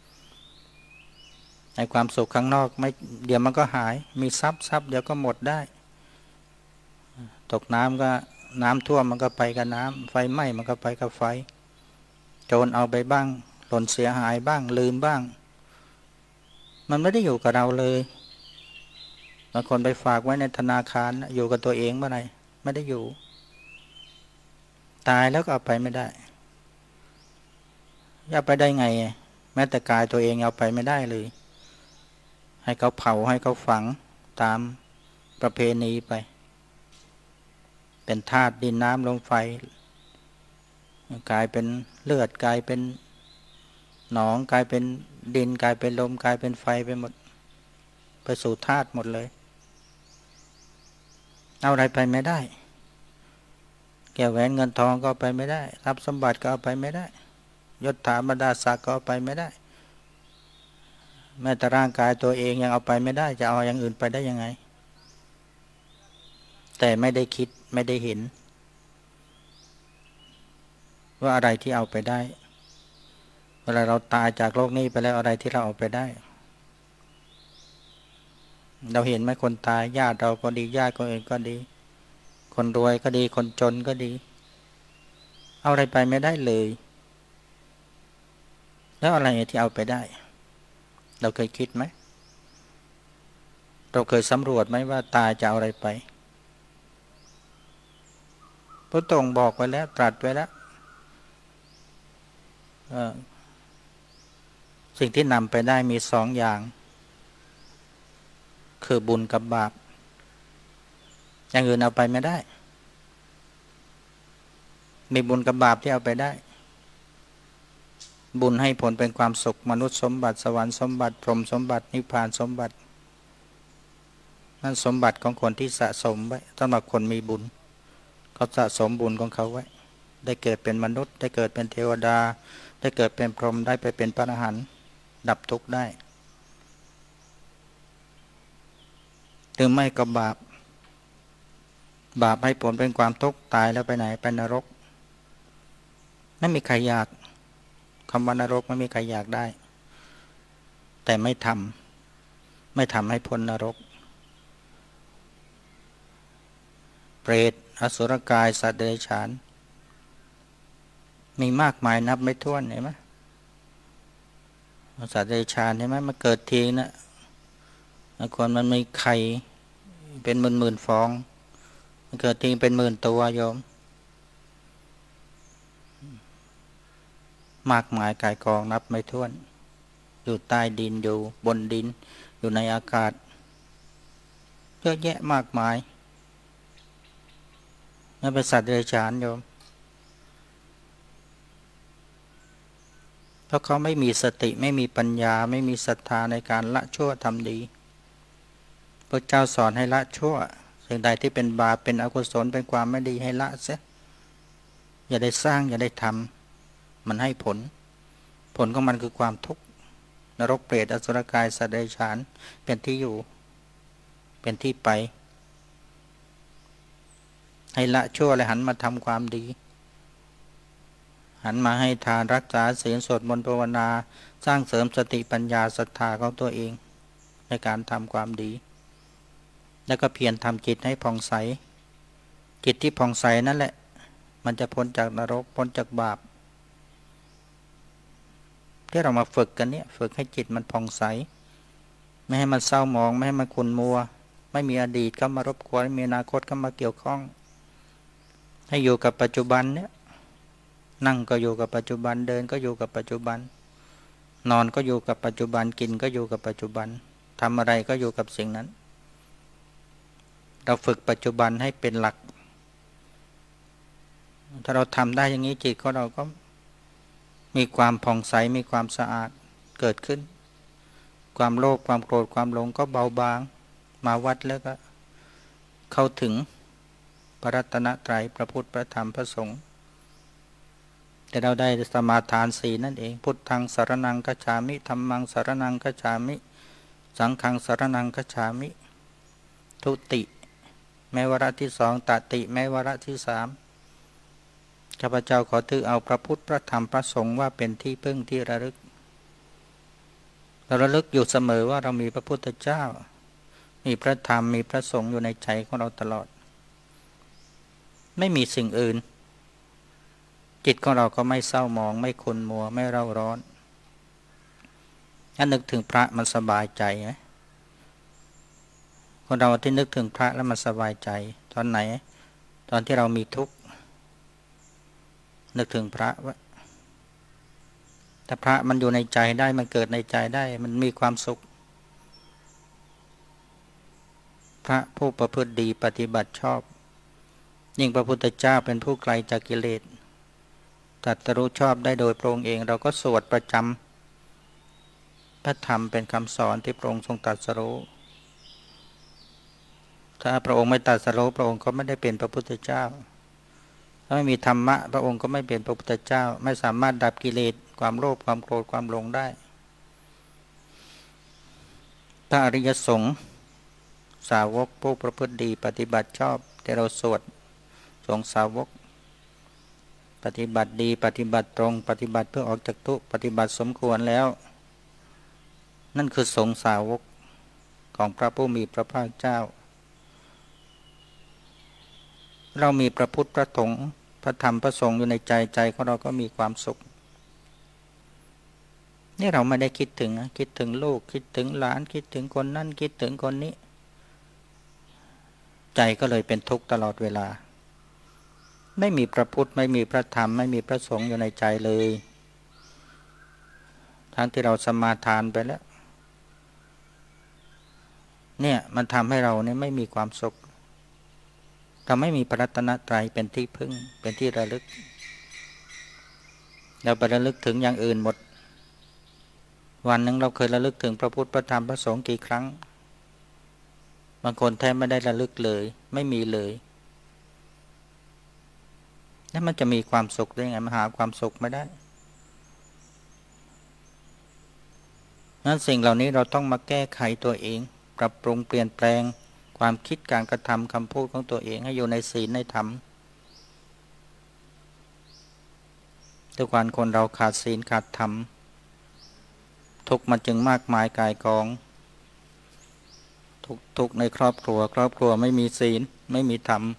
ในความสุขข้างนอกไม่เดี๋ยวมันก็หายมีทรัพย์ทรัพย์เดี๋ยวก็หมดได้ตกน้ำก็น้ำท่วมมันก็ไปกับน้ำไฟไหม้มันก็ไปกับไฟโจรเอาไปบ้างหล่นเสียหายบ้างลืมบ้างมันไม่ได้อยู่กับเราเลยบางคนไปฝากไว้ในธนาคารอยู่กับตัวเองเมื่อไหร่ไม่ได้อยู่ตายแล้วก็เอาไปไม่ได้เอาไปได้ไงแม้แต่กายตัวเองเอาไปไม่ได้เลยให้เขาเผาให้เขาฝังตามประเพณีไปเป็นธาตุดินน้ำลมไฟกลายเป็นเลือดกลายเป็นหนองกลายเป็นดินกลายเป็นลมกลายเป็นไฟไปหมดไปสู่ธาตุหมดเลยเอาอะไรไปไม่ได้แก้วแหวนเงินทองก็ไปไม่ได้ทรัพย์สมบัติก็เอาไปไม่ได้ยศถาบรรดาศักดิ์ก็เอาไปไม่ได้แม้แต่ร่างกายตัวเองยังเอาไปไม่ได้จะเอาอย่างอื่นไปได้ยังไงแต่ไม่ได้คิดไม่ได้เห็นว่าอะไรที่เอาไปได้เวลาเราตายจากโลกนี้ไปแล้วอะไรที่เราเอาไปได้เราเห็นไหมคนตายญาติเราก็ดีญาติคนอื่นก็ดีคนรวยก็ดีคนจนก็ดีเอาอะไรไปไม่ได้เลยแล้วอะไรที่เอาไปได้เราเคยคิดไหมเราเคยสำรวจไหมว่าตายจะเอาอะไรไปพระองค์บอกไว้แล้วตรัสไว้แล้วสิ่งที่นำไปได้มีสองอย่างคือบุญกับบาปอย่างอื่นเอาไปไม่ได้มีบุญกับบาปที่เอาไปได้บุญให้ผลเป็นความสุขมนุษย์สมบัติสวรรค์สมบัติพรหมสมบัตินิพพานสมบัตินั่นสมบัติของคนที่สะสมไว้สำหรับคนมีบุญเขาสะสมบุญของเขาไว้ได้เกิดเป็นมนุษย์ได้เกิดเป็นเทวดาได้เกิดเป็นพรหมได้ไปเป็นพระอรหันต์ดับทุกข์ได้หรือไม่ก็บาปบาปให้ผลเป็นความทุกข์ตายแล้วไปไหนไปนรกไม่มีใครอยากคำว่านรกไม่มีใครอยากได้แต่ไม่ทำไม่ทำให้พ้นนรกเปรตอสุรกายสัตว์เดรัจฉานมีมากมายนับไม่ถ้วนเห็นไหมสัตว์เดรัจฉานเห็นไหมมาเกิดทีนะคนมันมีไข่เป็นหมื่นหมื่นฟองมันเกิดทีเป็นหมื่นตัวโยมมากมายกายกองนับไม่ถ้วนอยู่ใต้ดินอยู่บนดินอยู่ในอากาศเยอะแยะมากมายนั่นเป็นสัตว์เดรัจฉานโยมเพราะเขาไม่มีสติไม่มีปัญญาไม่มีศรัทธาในการละชั่วทำดีพระเจ้าสอนให้ละชั่วสิ่งใดที่เป็นบาปเป็นอกุศลเป็นความไม่ดีให้ละเสียอย่าได้สร้างอย่าได้ทำมันให้ผลผลของมันคือความทุกข์นรกเปรตอสุรกายสัตว์เดรัจฉานเป็นที่อยู่เป็นที่ไปให้ละชั่วและหันมาทำความดีหันมาให้ทานรักษาศีลสวดมนต์ภาวนาสร้างเสริมสติปัญญาศรัทธาของตัวเองในการทำความดีแล้วก็เพียรทำจิตให้ผ่องใสจิตที่ผ่องใสนั่นแหละมันจะพ้นจากนรกพ้นจากบาปที่เรามาฝึกกันเนี่ยฝึกให้จิตมันผ่องใสไม่ให้มันเศร้าหมองไม่ให้มันขุ่นมัวไม่มีอดีตเข้ามารบกวนไม่มีอนาคตเข้ามาเกี่ยวข้องให้อยู่กับปัจจุบันเนี่ยนั่งก็อยู่กับปัจจุบันเดินก็อยู่กับปัจจุบันนอนก็อยู่กับปัจจุบันกินก็อยู่กับปัจจุบันทำอะไรก็อยู่กับสิ่งนั้นเราฝึกปัจจุบันให้เป็นหลักถ้าเราทำได้อย่างนี้จิตของเราก็มีความผ่องใสมีความสะอาดเกิดขึ้นความโลภความโกรธความหลงก็เบาบางมาวัดแล้วก็เข้าถึงพระรัตนตรัยพระพุทธพระธรรมพระสงฆ์แต่เราได้สมาทานศีลนั่นเองพุทธังสรณังคัจฉามิธัมมังสรณังคัจฉามิสังฆังสรณังคัจฉามิทุติแม้วาระที่สองตติแม้วาระที่สามข้าพเจ้าขอถือเอาพระพุทธพระธรรมพระสงฆ์ว่าเป็นที่พึ่งที่ระลึกเราระลึกอยู่เสมอว่าเรามีพระพุทธเจ้ามีพระธรรมมีพระสงฆ์อยู่ในใจของเราตลอดไม่มีสิ่งอื่นจิตของเราก็ไม่เศร้าหมองไม่ขุ่นมัวไม่เร่าร้อนถ้านึกถึงพระมันสบายใจไหมคนเราที่นึกถึงพระแล้วมันสบายใจตอนไหนตอนที่เรามีทุกข์นึกถึงพระว่าแต่พระมันอยู่ในใจได้มันเกิดในใจได้มันมีความสุขพระผู้ประพฤติดีปฏิบัติชอบยิ่งพระพุทธเจ้าเป็นผู้ไกลจากกิเลสตรัสรู้ชอบได้โดยพระองค์เองเราก็สวดประจำพระธรรมเป็นคำสอนที่พระองค์ทรงตรัสรู้ถ้าพระองค์ไม่ตรัสรู้พระองค์ก็ไม่ได้เป็นพระพุทธเจ้าถ้าไม่มีธรรมะพระองค์ก็ไม่เป็นพระพุทธเจ้าไม่สามารถดับกิเลสความโลภความโกรธความหลงได้พระอริยสงฆ์สาวกผู้ประพฤติดีปฏิบัติชอบที่เราสวดสงฆ์สาวกปฏิบัติดีปฏิบัติตรงปฏิบัติเพื่อออกจากทุกข์ปฏิบัติสมควรแล้วนั่นคือสงฆ์สาวกของพระผู้มีพระภาคเจ้าเรามีพระพุทธพระธรรมพระธรรมพระสงฆ์อยู่ในใจใจของเราก็มีความสุขนี่เราไม่ได้คิดถึงคิดถึงลูกคิดถึงหลานคิดถึงคนนั้นคิดถึงคนนี้ใจก็เลยเป็นทุกข์ตลอดเวลาไม่มีพระพุทธไม่มีพระธรรมไม่มีพระสงฆ์อยู่ในใจเลยทั้งที่เราสมาทานไปแล้วเนี่ยมันทำให้เราเนี่ยไม่มีความสุขเราไม่มีพระรัตนตรัยเป็นที่พึ่งเป็นที่ระลึกเราไประลึกถึงอย่างอื่นหมดวันหนึ่งเราเคยระลึกถึงพระพุทธพระธรรมพระสงฆ์กี่ครั้งบางคนแทบไม่ได้ระลึกเลยไม่มีเลยแล้วมันจะมีความสุขได้ไงมันหาความสุขไม่ได้นั้นสิ่งเหล่านี้เราต้องมาแก้ไขตัวเองปรับปรุงเปลี่ยนแปลงความคิดการกระทำคำพูดของตัวเองให้อยู่ในศีลในธรรมทุกวันคนเราขาดศีลขาดธรรมทุกข์มันจึงมากมายกายกองทุกทุกในครอบครัวครอบครัวไม่มีศีลไม่มีธรรม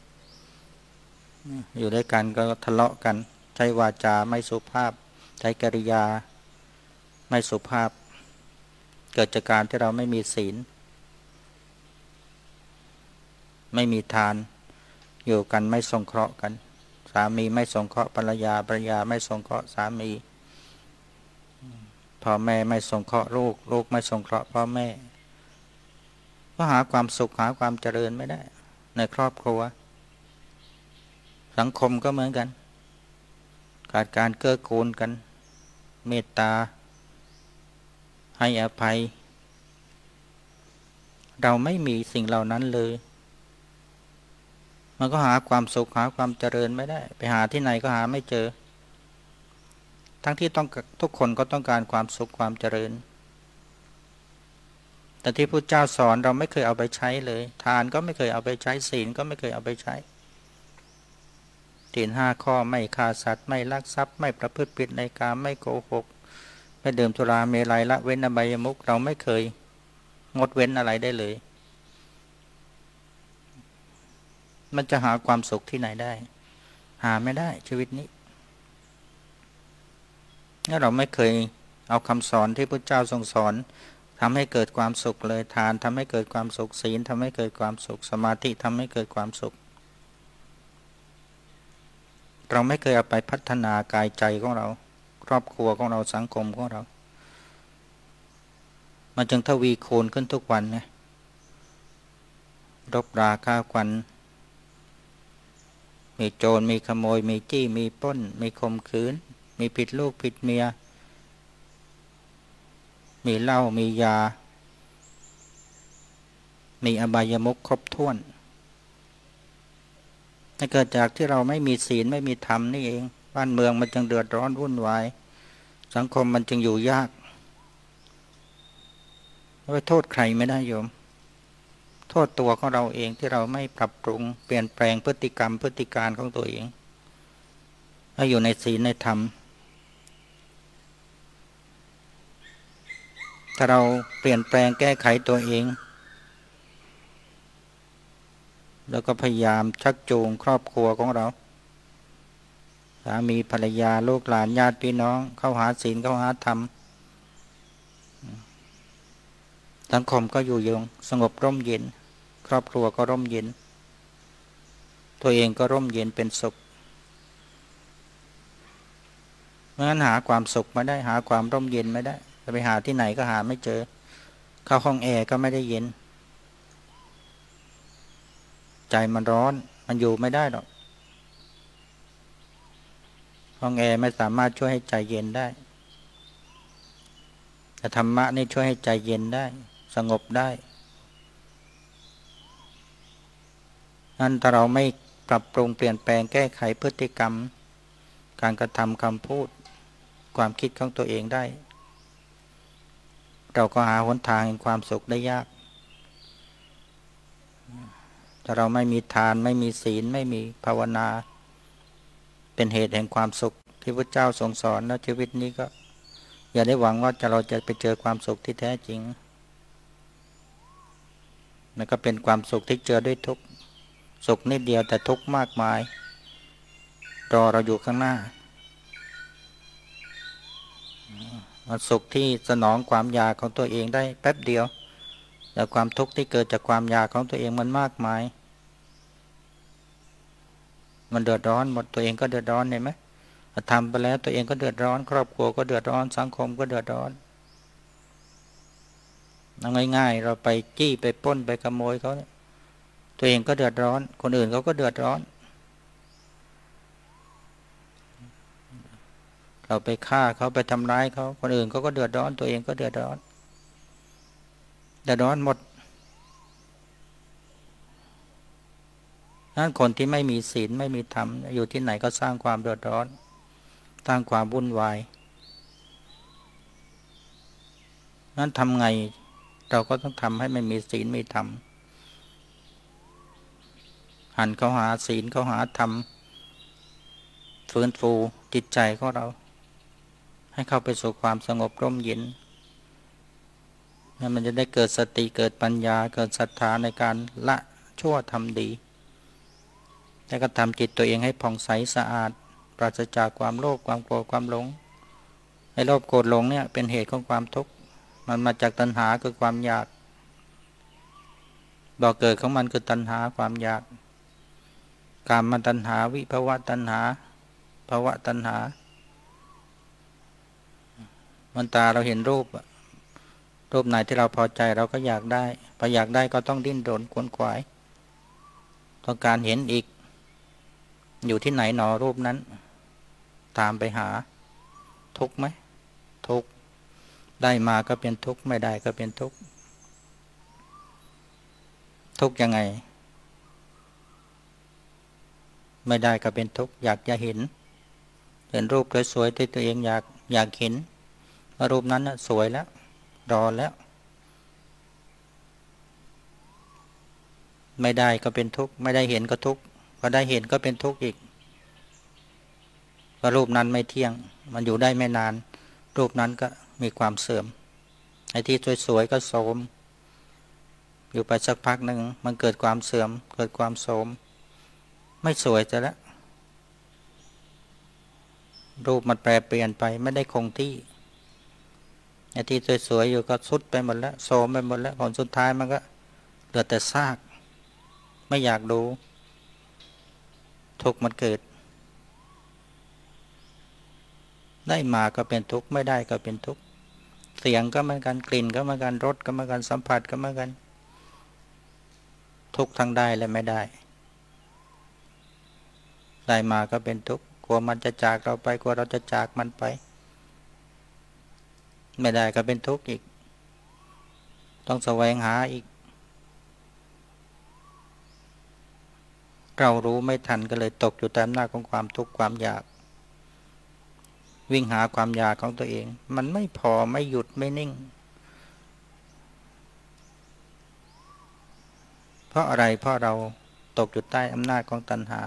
อยู่ด้วยกันก็ทะเลาะกันใช้วาจาไม่สุภาพใช้กิริยาไม่สุภาพเกิดจากการที่เราไม่มีศีลไม่มีทานอยู่กันไม่สงเคราะห์กันสามีไม่สงเคราะห์ภรรยาภรรยาไม่สงเคราะห์สามีพ่อแม่ไม่สงเคราะห์ลูกลูกไม่สงเคราะห์พ่อแม่ก็หาความสุขหาความเจริญไม่ได้ในครอบครัวสังคมก็เหมือนกันขาดการเกื้อกูลกันเมตตาให้อภัยเราไม่มีสิ่งเหล่านั้นเลยมันก็หาความสุขหาความเจริญไม่ได้ไปหาที่ไหนก็หาไม่เจอทั้งที่ต้องทุกคนก็ต้องการความสุขความเจริญแต่ที่พระเจ้าสอนเราไม่เคยเอาไปใช้เลยทานก็ไม่เคยเอาไปใช้ศีลก็ไม่เคยเอาไปใช้ศีลห้าข้อไม่ฆ่าสัตว์ไม่ลักทรัพย์ไม่ประพฤติผิดในกามไม่โกหกไม่ดื่มสุราเมลัยละเว้นอบายมุขเราไม่เคยงดเว้นอะไรได้เลยมันจะหาความสุขที่ไหนได้หาไม่ได้ชีวิตนี้ถ้าเราไม่เคยเอาคำสอนที่พระเจ้าทรงสอนทำให้เกิดความสุขเลยทานทำให้เกิดความสุขศีลทำให้เกิดความสุขสมาธิทำให้เกิดความสุขเราไม่เคยเอาไปพัฒนากายใจของเราครอบครัวของเราสังคมของเรามันจึงทวีคูณขึ้นทุกวันไงรบราฆ่าควันมีโจรมีขโมยมีจี้มีปล้นมีข่มขืนมีผิดลูกผิดเมียมีเหล้ามียามีอบายมุขครบถ้วนนั่นเกิดจากที่เราไม่มีศีลไม่มีธรรมนี่เองบ้านเมืองมันจึงเดือดร้อนวุ่นวายสังคมมันจึงอยู่ยากไม่โทษใครไม่ได้โยมโทษตัวของเราเองที่เราไม่ปรับปรุงเปลี่ยนแปลงพฤติกรรมพฤติการของตัวเองให้อยู่ในศีลในธรรมถ้าเราเปลี่ยนแปลงแก้ไขตัวเองแล้วก็พยายามชักจูงครอบครัวของเราสามีภรรยาลูกหลานญาติพี่น้องเข้าหาศีลเข้าหาธรรมสังคมก็อยู่ยงสงบร่มเย็นครอบครัวก็ร่มเย็นตัวเองก็ร่มเย็นเป็นสุขเพราะงั้นหาความสุขไม่ได้หาความร่มเย็นไม่ได้จะไปหาที่ไหนก็หาไม่เจอเข้าห้องแอร์ก็ไม่ได้เย็นใจมันร้อนมันอยู่ไม่ได้หรอกห้องแอร์ไม่สามารถช่วยให้ใจเย็นได้แต่ธรรมะนี่ช่วยให้ใจเย็นได้สงบได้นั้นถ้าเราไม่ปรับปรุงเปลี่ยนแปลงแก้ไขพฤติกรรมการกระทำคำพูดความคิดของตัวเองได้เราก็หาหนทางแห่งความสุขได้ยากถ้าเราไม่มีทานไม่มีศีลไม่มีภาวนาเป็นเหตุแห่งความสุขที่พระเจ้าทรงสอนแล้วชีวิตนี้ก็อย่าได้หวังว่าจะเราจะไปเจอความสุขที่แท้จริงมันก็เป็นความสุขที่เจอด้วยทุกข์สุขนิดเดียวแต่ทุกข์มากมายรอเราอยู่ข้างหน้าสุขที่สนองความอยากของตัวเองได้แป๊บเดียวแต่ความทุกข์ที่เกิดจากความอยากของตัวเองมันมากมายมันเดือดร้อนหมดตัวเองก็เดือดร้อนเห็นไหมทำไปแล้วตัวเองก็เดือดร้อนครอบครัวก็เดือดร้อนสังคมก็เดือดร้อนเอาง่ายๆเราไปจี้ไปปล้นไปขโมยเขาตัวเองก็เดือดร้อนคนอื่นเขาก็เดือดร้อนเราไปฆ่าเขาไปทำร้ายเขาคนอื่นเขาก็เดือดร้อนตัวเองก็เดือดร้อนเดือดร้อนหมดนั้นคนที่ไม่มีศีลไม่มีธรรมอยู่ที่ไหนก็สร้างความเดือดร้อนสร้างความวุ่นวายนั้นทำไงเราก็ต้องทำให้มันมีศีลมีธรรมหันเข้าหาศีลเข้าหาธรรมฟื้นฟูจิตใจของเราให้เข้าไปสู่ความสงบร่มเย็นนั่นมันจะได้เกิดสติเกิดปัญญาเกิดศรัทธาในการละชั่วทำดีแล้วก็ทำจิตตัวเองให้ผ่องใสสะอาดปราศจากความโลภความโกรธความหลงไอ้โลภโกรธหลงเนี่ยเป็นเหตุของความทุกข์มันมาจากตัณหาคือความอยากบ่อเกิดของมันคือตัณหาความอยากกามตัณหาวิภวะตัณหาภวะตัณหามันตาเราเห็นรูปรูปไหนที่เราพอใจเราก็อยากได้พออยากได้ก็ต้องดิ้นรนขวนขวายต้องการเห็นอีกอยู่ที่ไหนหนอรูปนั้นตามไปหาทุกข์ไหมทุกข์ได้มาก็เป็นทุกข์ไม่ได้ก็เป็นทุกข์ทุกข์ยังไงไม่ได้ก็เป็นทุกข์อยากจะเห็นเห็นรูปสวยๆที่ตัวเองอยากอยากเห็นว่ารูปนั้นสวยแล้วรอแล้วไม่ได้ก็เป็นทุกข์ไม่ได้เห็นก็ทุกข์พอได้เห็นก็เป็นทุกข์อีกเพราะรูปนั้นไม่เที่ยงมันอยู่ได้ไม่นานรูปนั้นก็มีความเสื่อมไอ้ที่สวยๆก็โทรมอยู่ไปสักพักหนึ่งมันเกิดความเสื่อมเกิดความโทรมไม่สวยจะแล้วรูปมันแปรเปลี่ยนไปไม่ได้คงที่ไอ้ที่สวยๆอยู่ก็สุดไปหมดแล้วโทรมไปหมดแล้วผลสุดท้ายมันก็เหลือแต่ซากไม่อยากดูทุกข์มันเกิดได้มาก็เป็นทุกข์ไม่ได้ก็เป็นทุกข์เสียงก็เหมือนกันกลิ่นก็เหมือนกันรสก็เหมือนกันสัมผัสก็เหมือนกันทุกข์ทั้งได้และไม่ได้ได้มาก็เป็นทุกข์กลัวมันจะจากเราไปกลัวเราจะจากมันไปไม่ได้ก็เป็นทุกข์อีกต้องแสวงหาอีกเรารู้ไม่ทันก็เลยตกอยู่ใต้อำนาจของความทุกข์ความอยากวิ่งหาความอยากของตัวเองมันไม่พอไม่หยุดไม่นิ่งเพราะอะไรเพราะเราตกอยู่ใต้อำนาจของตัณหา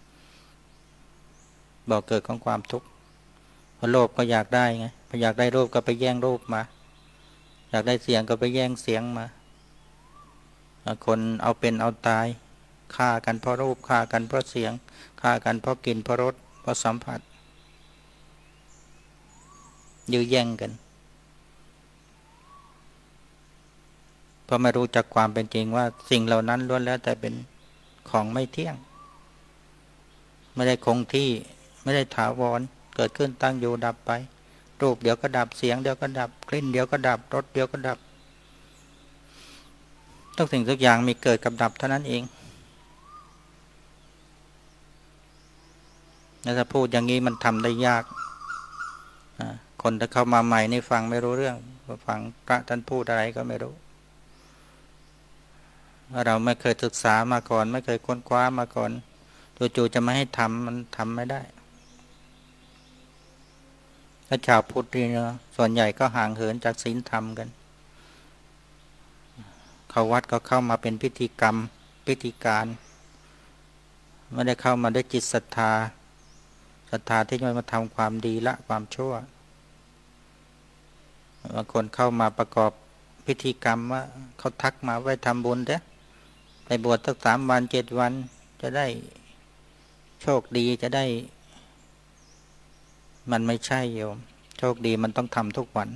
บ่อเกิดของความทุกข์พอโลภก็อยากได้ไงพออยากได้รูปก็ไปแย่งรูปมาอยากได้เสียงก็ไปแย่งเสียงมาคนเอาเป็นเอาตายฆ่ากันเพราะรูปฆ่ากันเพราะเสียงฆ่ากันเพราะกลิ่นเพราะรสเพราะสัมผัสยื้อแย่งกันเพราะไม่รู้จักความเป็นจริงว่าสิ่งเหล่านั้นล้วนแล้วแต่เป็นของไม่เที่ยงไม่ได้คงที่ไม่ได้ถาวรเกิดขึ้นตั้งอยู่ดับไปรูปเดี๋ยวก็ดับเสียงเดี๋ยวก็ดับกลิ่นเดี๋ยวก็ดับรสเดี๋ยวก็ดับทุกสิ่งทุกอย่างมีเกิดกับดับเท่านั้นเองแล้วถ้าพูดอย่างนี้มันทำได้ยากคนที่เข้ามาใหม่นี่ฟังไม่รู้เรื่องฟังพระท่านพูดอะไรก็ไม่รู้เราไม่เคยศึกษามาก่อนไม่เคยค้นคว้ามาก่อนจู่ๆจะไม่ให้ทำมันทำไม่ได้ถ้าชาวพุทธนี่เนาะส่วนใหญ่ก็ห่างเหินจากศีลธรรมกันเข้าวัดก็เข้ามาเป็นพิธีกรรมพิธีการไม่ได้เข้ามาด้วยจิตศรัทธาศรัทธาที่จะมาทำความดีละความชั่วบางคนเข้ามาประกอบพิธีกรรมว่าเขาทักมาไว้ทำบุญเด้อไปบวชสักสามวันเจ็ดวันจะได้โชคดีจะได้มันไม่ใช่โยมโชคดีมันต้องทำทุกวัน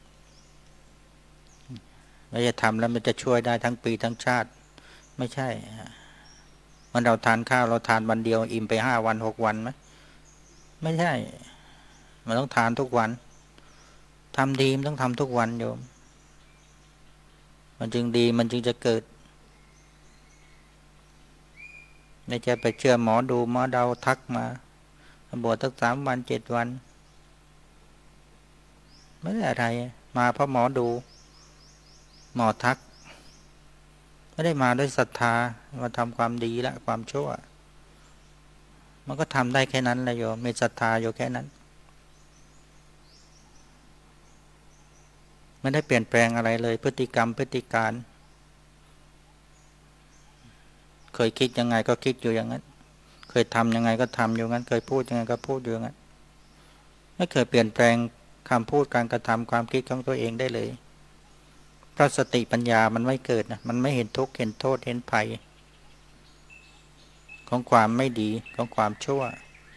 ไม่จะทำแล้วมันจะช่วยได้ทั้งปีทั้งชาติไม่ใช่มันเราทานข้าวเราทานวันเดียวอิ่มไปห้าวันหกวันไหมไม่ใช่มันต้องทานทุกวันทำดีมันต้องทำทุกวันโยมมันจึงดีมันจึงจะเกิดไม่ใช่ไปเชื่อหมอดูหมอเดาทักมาบวชตั้งสามวันเจ็ดวันไม่ได้อะไรมาเพราะหมอดูหมอทักไม่ได้มาด้วยศรัทธามาทำความดีละความชั่วมันก็ทำได้แค่นั้นแหละโยมมีศรัทธาอยู่แค่นั้นไม่ได้เปลี่ยนแปลงอะไรเลยพฤติกรรมพฤติการเคยคิดยังไงก็คิดอยู่อย่างนั้นเคยทำยังไงก็ทำอยู่งั้นเคยพูดยังไงก็พูดอยู่งั้นไม่เคยเปลี่ยนแปลงคำพูดการกระทำความคิดของตัวเองได้เลยเพราะสติปัญญามันไม่เกิดนะมันไม่เห็นทุกข์เห็นโทษเห็นภัยของความไม่ดีของความชั่ว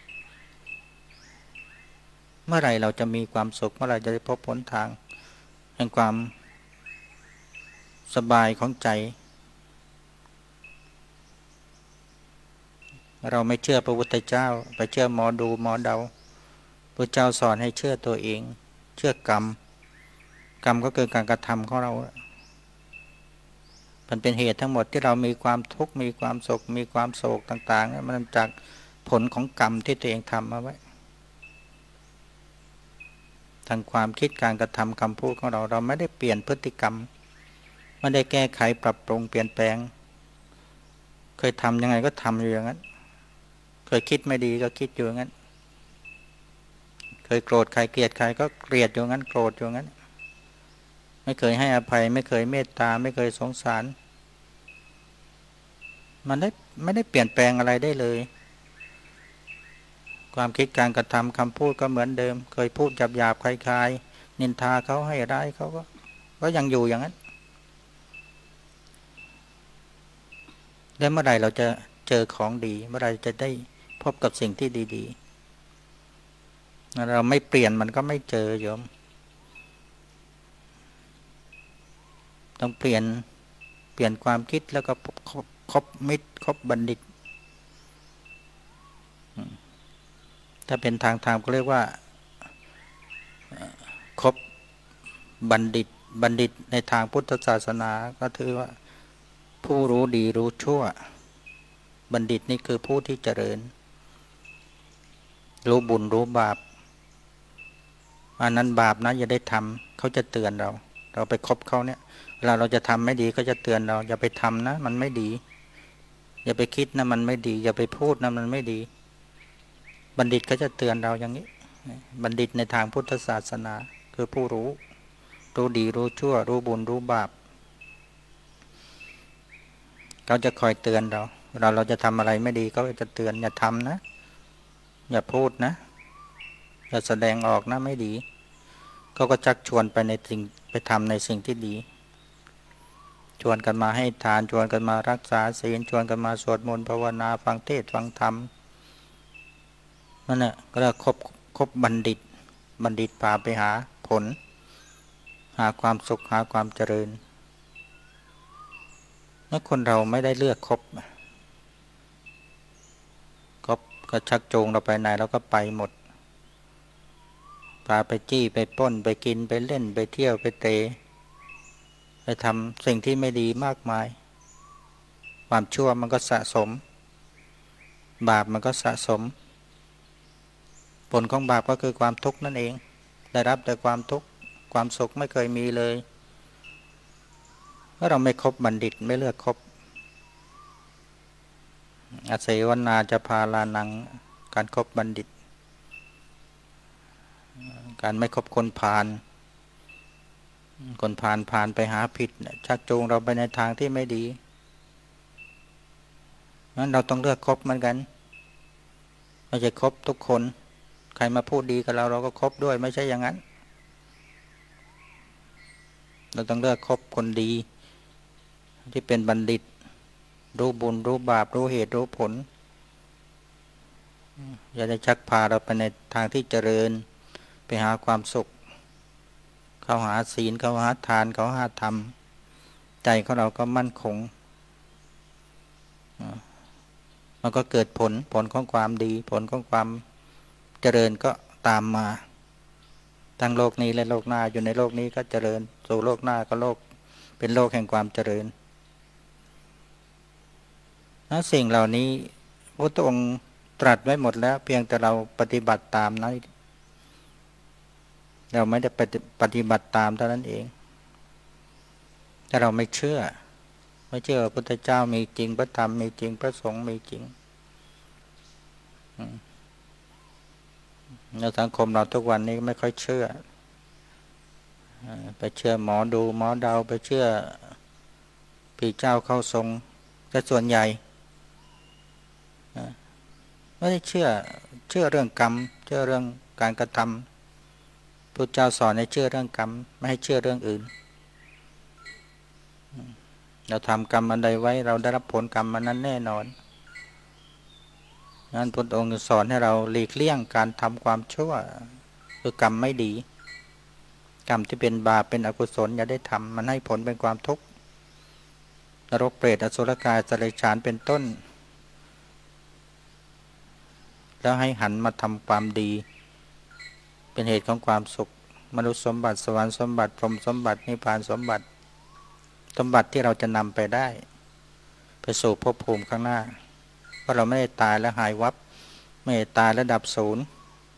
เมื่อไรเราจะมีความสุขเมื่อไรจะได้พบหนทางแห่งความสบายของใจเราไม่เชื่อพระพุทธเจ้าไปเชื่อหมอดูหมอเดาพระเจ้าสอนให้เชื่อตัวเองเชื่อกรรมกรรมก็คือการกระทำของเรามันเป็นเหตุทั้งหมดที่เรามีความทุกข์มีความสุขมีความโศกต่างๆมันจากผลของกรรมที่ตัวเองทำมาไว้ทางความคิดการกระทำคำพูดของเราเราไม่ได้เปลี่ยนพฤติกรรมไม่ได้แก้ไขปรับปรุงเปลี่ยนแปลงเคยทำยังไงก็ทำอยู่อย่างนั้นเคยคิดไม่ดีก็คิดอยู่อย่างนั้นเคยโกรธใครเกลียดใครก็เกลียดอยู่งั้นโกรธอยู่งั้นไม่เคยให้อภัยไม่เคยเมตตาไม่เคยสงสารมันได้ไม่ได้เปลี่ยนแปลงอะไรได้เลยความคิดการกระทำคำพูดก็เหมือนเดิมเคยพูดหยาบๆคลายๆนินทาเขาให้ร้ายเขาก็ก็ยังอยู่อย่างนั้นแล้วเมื่อไหร่เราจะเจอของดีเมื่อไหร่จะได้พบกับสิ่งที่ดีๆเราไม่เปลี่ยนมันก็ไม่เจอโยมต้องเปลี่ยนเปลี่ยนความคิดแล้วก็คบมิตรคบบัณฑิตถ้าเป็นทางธรรมก็เรียกว่าคบบัณฑิตบัณฑิตในทางพุทธศาสนาก็ถือว่าผู้รู้ดีรู้ชั่วบัณฑิตนี่คือผู้ที่เจริญรู้บุญรู้บาปอันนั้นบาปนะอย่าได้ทำเขาจะเตือนเราเราไปคบเขาเนี่ยเวลาเราจะทำไม่ดีเขาจะเตือนเราอย่าไปทำนะมันไม่ดีอย่าไปคิดนะมันไม่ดีอย่าไปพูดนะมันไม่ดีบัณฑิตก็จะเตือนเราอย่างนี้บัณฑิตในทางพุทธศาสนาคือผู้รู้รู้ดีรู้ชั่วรู้บุญรู้บาปเขาจะคอยเตือนเราเวลาเราจะทำอะไรไม่ดีเขาจะเตือนอย่าทำนะอย่าพูดนะอย่าแสดงออกนะไม่ดีเขาก็ชักชวนไปในสิ่งไปทำในสิ่งที่ดีชวนกันมาให้ทานชวนกันมารักษาศีลชวนกันมาสวดมนต์ภาวนาฟังเทศน์ฟังธรรมนั่นแหละก็เรียกคบคบบัณฑิตบัณฑิตพาไปหาผลหาความสุขหาความเจริญแล้วคนเราไม่ได้เลือกคบคบก็ชักจูงเราไปไหนเราก็ไปหมดพาไปจี้ไปปล้นไปกินไปเล่นไปเที่ยวไปเตะไปทำสิ่งที่ไม่ดีมากมายความชั่วมันก็สะสมบาปมันก็สะสมผลของบาปก็คือความทุกข์นั่นเองได้รับแต่ความทุกข์ความสุขไม่เคยมีเลยเพราะเราไม่คบบัณฑิตไม่เลือกคบอาศัยวนาจะพาลานังการคบบัณฑิตการไม่คบคนพาลคนพาลพาลไปหาผิดชักจูงเราไปในทางที่ไม่ดีงั้นเราต้องเลือกคบเหมือนกันไม่ใช่คบทุกคนใครมาพูดดีกับเราเราก็คบด้วยไม่ใช่อย่างนั้นเราต้องเลือกคบคนดีที่เป็นบัณฑิตรู้บุญรู้บาปรู้เหตุรู้ผลอย่าได้ชักพาเราไปในทางที่เจริญไปหาความสุขเข้าหาศีลเข้าหาทานเข้าหาธรรมใจของเราก็มั่นคงมันก็เกิดผลผลของความดีผลของความเจริญก็ตามมาทั้งโลกนี้และโลกหน้าอยู่ในโลกนี้ก็เจริญสู่โลกหน้าก็โลกเป็นโลกแห่งความเจริญนะสิ่งเหล่านี้พระองค์ตรัสไว้หมดแล้วเพียงแต่เราปฏิบัติตามนั้นเราไม่ได้ปฏิบัติตามเท่านั้นเองถ้าเราไม่เชื่อไม่เชื่อพระพุทธเจ้ามีจริงพระธรรมมีจริงพระสงฆ์มีจริงในสังคมเราทุกวันนี้ไม่ค่อยเชื่อไปเชื่อหมอดูหมอเดาไปเชื่อผีเจ้าเข้าทรงแต่ส่วนใหญ่ไม่ได้เชื่อเชื่อเรื่องกรรมเชื่อเรื่องการกระทำพระเจ้าสอนให้เชื่อเรื่องกรรมไม่ให้เชื่อเรื่องอื่นเราทำกรรมอันใดไว้เราได้รับผลกรรมอันนั้นแน่นอนนั้นพระองค์สอนให้เราหลีกเลี่ยงการทำความชั่วคือกรรมไม่ดีกรรมที่เป็นบาปเป็นอกุศลอย่าได้ทำมันให้ผลเป็นความทุกข์นรกเปรตอสุรกายสัตว์เดรัจฉานเป็นต้นแล้วให้หันมาทำความดีเป็นเหตุของความสุขมนุษย์สมบัติสวรรค์สมบัติพรหมสมบัตินิพพานสมบัติสมบัติที่เราจะนำไปได้ไปสู่ภพภูมิข้างหน้าเพราะเราไม่ได้ตายแล้วหายวับไม่ได้ตายแล้วดับศูนย์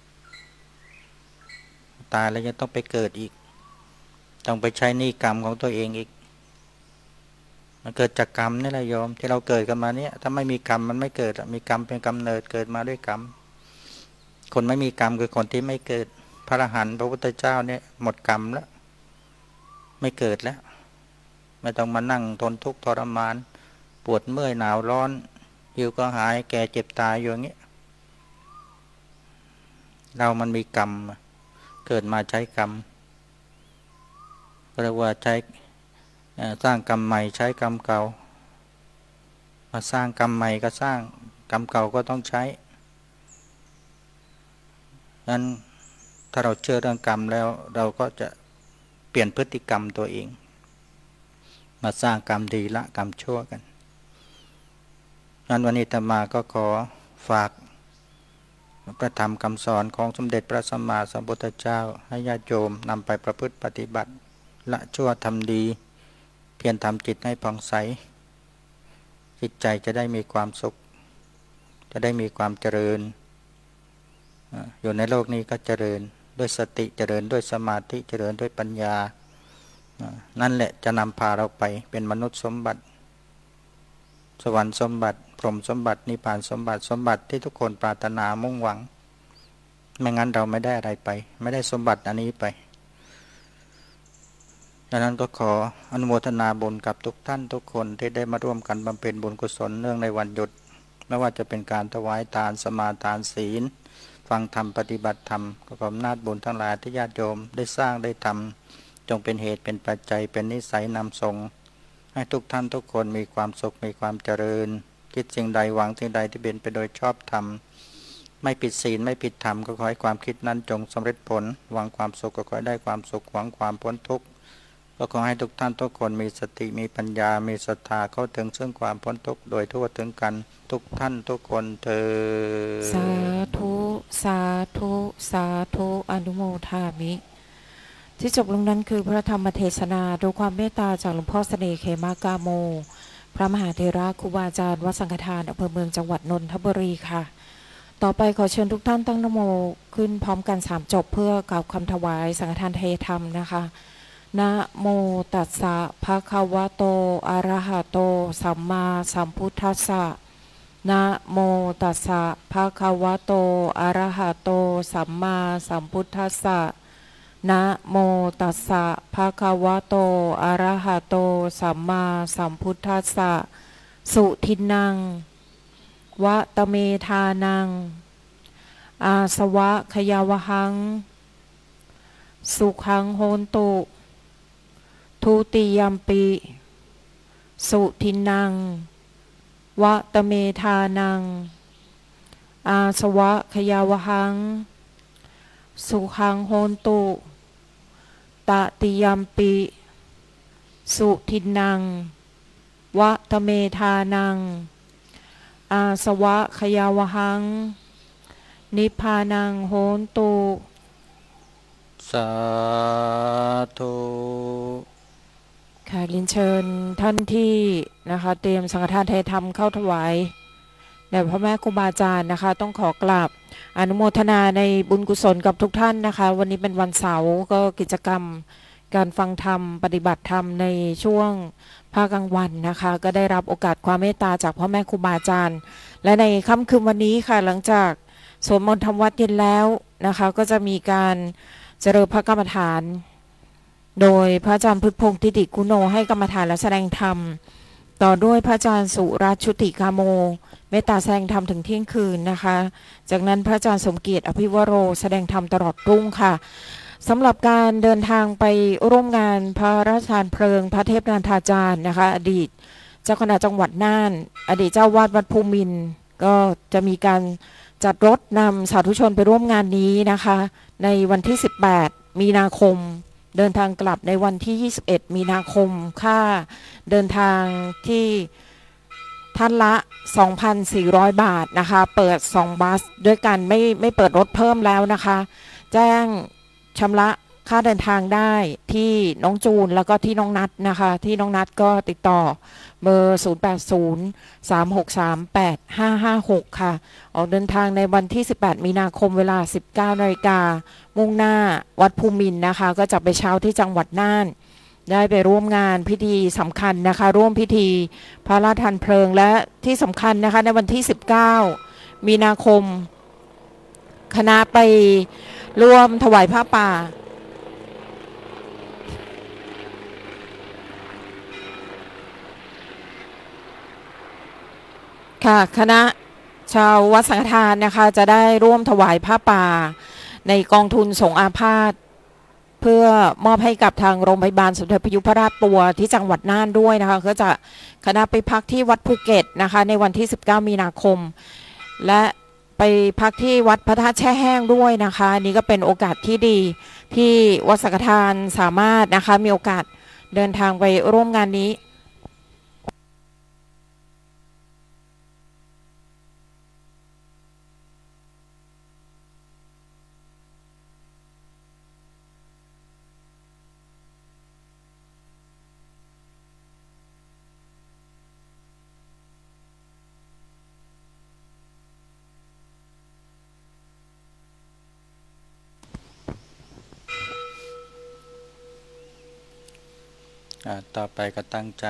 ตายแล้วยังต้องไปเกิดอีกต้องไปใช้หนี้กรรมของตัวเองอีกมันเกิดจากกรรมนี่แหละโยมที่เราเกิดกันมาเนี่ยถ้าไม่มีกรรมมันไม่เกิดมีกรรมเป็นกำเนิดเกิดมาด้วยกรรมคนไม่มีกรรมคือคนที่ไม่เกิดพระอรหันต์พระพุทธเจ้าเนี่ยหมดกรรมแล้วไม่เกิดแล้วไม่ต้องมานั่งทนทุกข์ทรมานปวดเมื่อยหนาวร้อนหิวก็หายแก่เจ็บตายอยู่อย่างนี้เรามันมีกรรมเกิดมาใช้กรรมเรียกว่าใช้สร้างกรรมใหม่ใช้กรรมเก่ามาสร้างกรรมใหม่ก็สร้างกรรมเก่าก็ต้องใช้นั้นถ้าเราเชื่อเรื่องกรรมแล้วเราก็จะเปลี่ยนพฤติกรรมตัวเองมาสร้างกรรมดีละกรรมชั่วกันนั้นวันนี้อาตมาก็ขอฝากพระธรรมคำสอนของสมเด็จพระสัมมาสัมพุทธเจ้าให้ญาติโยมนำไปประพฤติปฏิบัติละชั่วทำดีเพียรทำจิตให้ผ่องใสจิตใจจะได้มีความสุขจะได้มีความเจริญอยู่ในโลกนี้ก็เจริญด้วยสติเจริญด้วยสมาธิเจริญด้วยปัญญานั่นแหละจะนำพาเราไปเป็นมนุษย์สมบัติสวรรค์สมบัติพรหมสมบัตินิพพานสมบัติสมบัติที่ทุกคนปรารถนามุ่งหวังไม่งั้นเราไม่ได้อะไรไปไม่ได้สมบัติอันนี้ไปดังนั้นก็ขออนุโมทนาบุญกับทุกท่านทุกคนที่ได้มาร่วมกันบำเพ็ญบุญกุศลเนื่องในวันหยุดไม่ว่าจะเป็นการถวายทานสมาทานศีลฟังธรรมปฏิบัติธรรมก็ขออำนาจบุญทั้งหลายที่ญาติโยมได้สร้างได้ทำจงเป็นเหตุเป็นปัจจัยเป็นนิสัยนำส่งให้ทุกท่านทุกคนมีความสุขมีความเจริญคิดสิ่งใดหวังสิ่งใดที่เป็นไปโดยชอบธรรมไม่ผิดศีลไม่ผิดธรรมก็ขอให้ความคิดนั้นจงสำเร็จผลหวังความสุขก็ขอให้ได้ความสุขหวังความพ้นทุกข์ก็ขอให้ทุกท่านทุกคนมีสติมีปัญญามีศรัทธาเข้าถึงซึ่งความพ้นทุกข์โดยทั่วถึงกันทุกท่านทุกคนเถิดสาธุสาธุสาธุอนุโมทามิที่จบลงนั้นคือพระธรรมเทศนาโดยความเมตตาจากหลวงพ่อเสน่ห์เขมากาโมพระมหาเถระครูบาอาจารย์วัดสังฆทานอำเภอเมืองจังหวัดนนทบุรีค่ะต่อไปขอเชิญทุกท่านตั้งนะโมขึ้นพร้อมกันสามจบเพื่อกล่าวคำถวายสังฆทานเทธรรมนะคะนะโมตัสสะภะคะวะโตอะระหะโตสัมมาสัมพุทธัสสะนะโมตัสสะภะคะวะโตอะระหะโตสัมมาสัมพุทธัสสะนะโมตัสสะภะคะวะโตอะระหะโตสัมมาสัมพุทธัสสะสุทินังวะตเมธานังอาสวะขยาวหังสุขังโหนตุทุติยัมปิสุทินังวะตเมธานังอาสวะขยาวหังสุขังโหนตุตติยัมปิสุทินังวะตเมธานังอาสวะขยาวหังนิพพานังโหนตุสาธุค่ะเรียนเชิญท่านที่นะคะเตรียมสังฆทานไทยธรรมเข้าถวายแด่พระแม่ครูบาอาจารย์นะคะต้องขอกราบอนุโมทนาในบุญกุศลกับทุกท่านนะคะวันนี้เป็นวันเสาร์ก็กิจกรรมการฟังธรรมปฏิบัติธรรมในช่วงภาคกลางวันนะคะก็ได้รับโอกาสความเมตตาจากพ่อแม่ครูบาอาจารย์และในค่ำคืนวันนี้ค่ะหลังจากสวดมนต์ทำวัดเย็นแล้วนะคะก็จะมีการเจริญพระกรรมฐานโดยพระอาจารย์พุทธพงศ์ทิติกุโนให้กรรมฐานและแสดงธรรมต่อด้วยพระอาจารย์สุรัตน์ชุติกาโมเมตตาแสดงธรรมถึงเที่ยงคืนนะคะจากนั้นพระอาจารย์สมเกียรติอภิวโรแสดงธรรมตลอดรุ่งค่ะสำหรับการเดินทางไปร่วมงานพระราชทานเพลิงพระเทพนันทาจารย์นะคะอดีตเจ้าคณะจังหวัดน่านอดีตเจ้าวาดวัดภูมินทร์ก็จะมีการจัดรถนำสาธุชนไปร่วมงานนี้นะคะในวันที่สิบแปดมีนาคมเดินทางกลับในวันที่ยี่สิบเอ็ดมีนาคมค่าเดินทางที่ท่านละ สองพันสี่ร้อย บาทนะคะเปิดสองบัสด้วยกันไม่ไม่เปิดรถเพิ่มแล้วนะคะแจ้งชำระค่าเดินทางได้ที่น้องจูนแล้วก็ที่น้องนัทนะคะที่น้องนัทก็ติดต่อเบอร์ ศูนย์ แปด ศูนย์ สาม หก สาม แปด ห้า ห้า หก ค่ะออกเดินทางในวันที่สิบแปดมีนาคมเวลา สิบเก้านาฬิกามุ่งหน้าวัดภูมินทร์นะคะก็จะไปเช้าที่จังหวัดน่านได้ไปร่วมงานพิธีสำคัญนะคะร่วมพิธีพระราชทานเพลิงและที่สำคัญนะคะในวันที่สิบเก้ามีนาคมคณะไปร่วมถวายผ้าป่าค่ะคณะชาววัดสังฆทานนะคะจะได้ร่วมถวายผ้าป่าในกองทุนสงฆ์อาพาธเพื่อมอบให้กับทางโรงพยาบาลสมเด็จพระยุพราชปัวที่จังหวัดน่านด้วยนะคะก็จะคณะไปพักที่วัดภูเก็ตนะคะในวันที่สิบเก้ามีนาคมและไปพักที่วัดพระธาตุแช่แห้งด้วยนะคะนี่ก็เป็นโอกาสที่ดีที่วัดสังฆทานสามารถนะคะมีโอกาสเดินทางไปร่วมงานนี้ต่อไปก็ตั้งใจ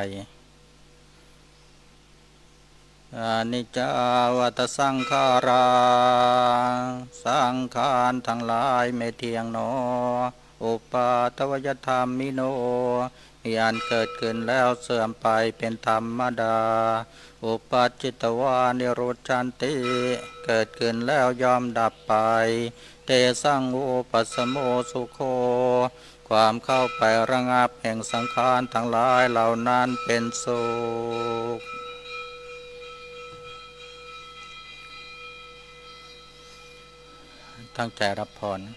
อานิจจาวัตสังขาราสังขารทั้งหลายไม่เที่ยงหนออุปาทวยธรรมมิโนมีอันเกิดขึ้นแล้วเสื่อมไปเป็นธรรมดาอุปัจจิตวานิโรธชันติเกิดขึ้นแล้วยอมดับไปเตสังอุปัสสโมสุโคความเข้าไประงับแห่งสังขารทั้งหลายเหล่านั้นเป็นสุขตั้งใจรับพร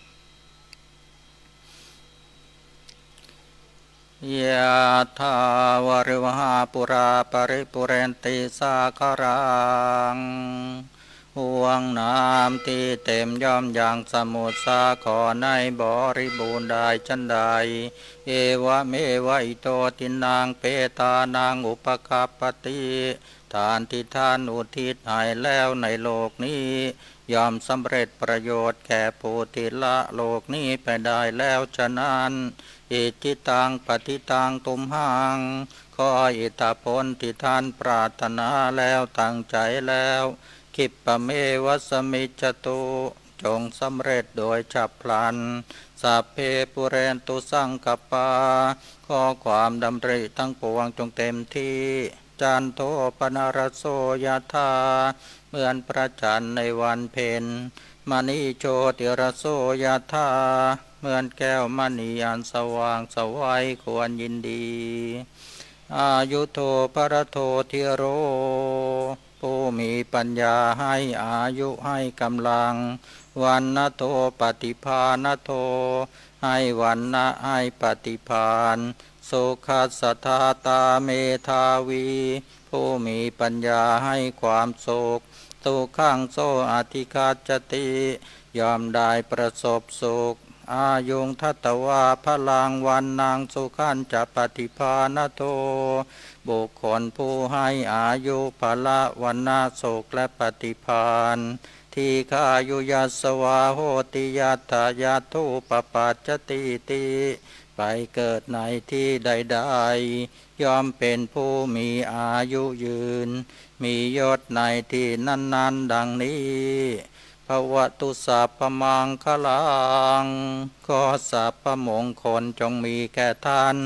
ยะถาวริวหาปุราปริปุเรนติสาคารังห่วงน้ำที่เต็มย่อมอย่างสมุทรสาครในบริบูรณ์ได้จันใดเอวะเมวะอิโตตินางเปตานางอุปกัปปติทานที่ท่านอุทิศให้แล้วในโลกนี้ย่อมสำเร็จประโยชน์แก่ผู้ที่ละโลกนี้ไปได้แล้วฉะนั้นอิจิตังปฏิตังตุมหังขออิทธผลที่ท่านปรารถนาแล้วตั้งใจแล้วคิปปะเมวัสมิจตุจงสำเร็จโดยฉับพลันสัพเพปุเรนตุสังกปาขอความดำริทั้งปวงจงเต็มที่จันโทปนารโสยธาเหมือนพระจันทร์ในวันเพ็ญมณีโชติรโสยธาเหมือนแก้วมณีอันสว่างสวัยควรยินดีอายุโทปรโทธิโรผู้มีปัญญาให้อายุให้กำลังวันนโทปฏิภาณโทให้วันนะให้ปฏิภาณสุขัสสทาตาเมธาวีผู้มีปัญญาให้ความสุขสุขังโสอธิคาจติยอมได้ประสบสุขอายุงทัตตวาพลังวันนางสุขันจะปฏิภาณโทบุคคลผู้ให้อายุพละวันนาสุขและปฏิภาณทีฆายุยัสสวาโหติยัตถายาทุปปัจจติติไปเกิดในที่ใดๆย่อมเป็นผู้มีอายุยืนมียศในที่นั้นๆดังนี้ภวตุสัพพมังคลังขอสัพพมงคลจงมีแก่ท่าน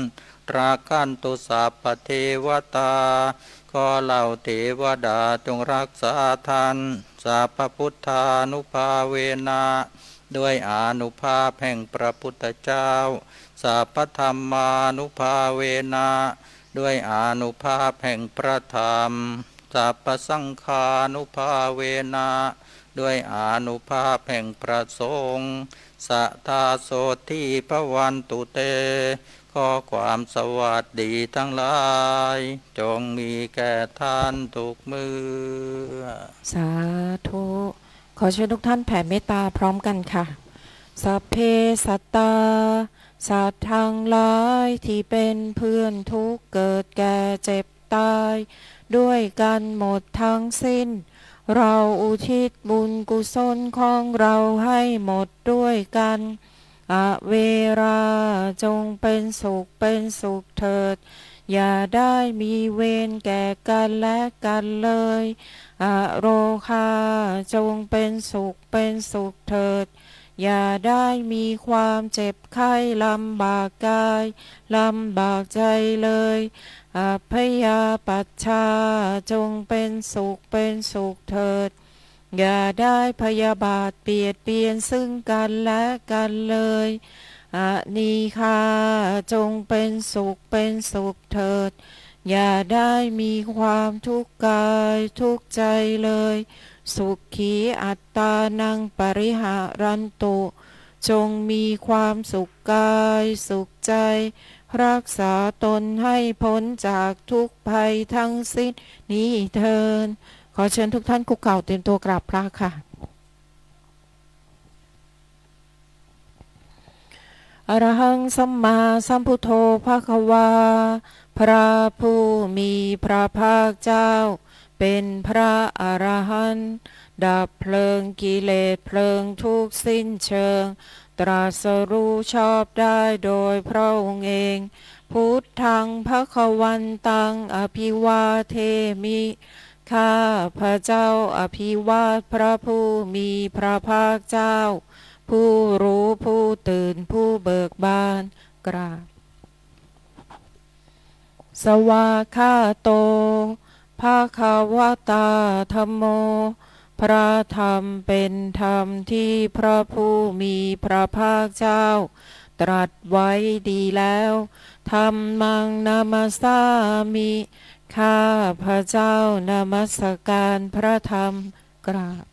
รากันตุสัพพเทวตาขอเหล่าเทวดาจงรักษาท่านสัพพพุทธานุภาเวนะด้วยอานุภาพแห่งพระพุทธเจ้าสัพพธรรมานุภาเวนะด้วยอานุภาพแห่งพระธรรมสัพพสังฆานุภาเวนะด้วยอานุภาพแห่งพระสงฆ์สัทธาโสทิภวันตุเตขอความสวัสดีทั้งหลายจงมีแก่ท่านทุกมือสาธุขอเชิญทุกท่านแผ่เมตตาพร้อมกันค่ะสัพเพสัตตาสัตว์ทั้งหลายที่เป็นเพื่อนทุกเกิดแก่เจ็บตายด้วยกันหมดทั้งสิ้นเราอุทิศบุญกุศลของเราให้หมดด้วยกันอเวราจงเป็นสุขเป็นสุขเถิดอย่าได้มีเวรแก่กันและกันเลยอโรคาจงเป็นสุขเป็นสุขเถิดอย่าได้มีความเจ็บไข้ลำบากกายลำบากใจเลยอภยาปัชชาจงเป็นสุขเป็นสุขเถิดอย่าได้พยาบาทเบียดเบียนซึ่งกันและกันเลยอนีฆาจงเป็นสุขเป็นสุขเถิดอย่าได้มีความทุกข์กายทุกข์ใจเลยสุขีอัตตานังปริหารันตุจงมีความสุขกายสุขใจรักษาตนให้พ้นจากทุกภัยทั้งสิ้นนี้เถิดขอเชิญทุกท่านคุกเข่าเตรียมตัวกราบพระค่ะอรหังสัมมาสัมพุทโธภควาพระผู้มีพระภาคเจ้าเป็นพระอรหันต์ดับเพลิงกิเลสเพลิงทุกสิ้นเชิงตรัสรู้ชอบได้โดยพระองค์เองพุทธังภควันตังอภิวาเทมิข้าพระเจ้าอภิวาทพระผู้มีพระภาคเจ้าผู้รู้ผู้ตื่นผู้เบิกบานกราบสวาคาโตภาคาวตาธัมโมพระธรรมเป็นธรรมที่พระผู้มีพระภาคเจ้าตรัสไว้ดีแล้วธัมมังนามัสสามิข้าพระเจ้านมัสการพระธรรมกราบ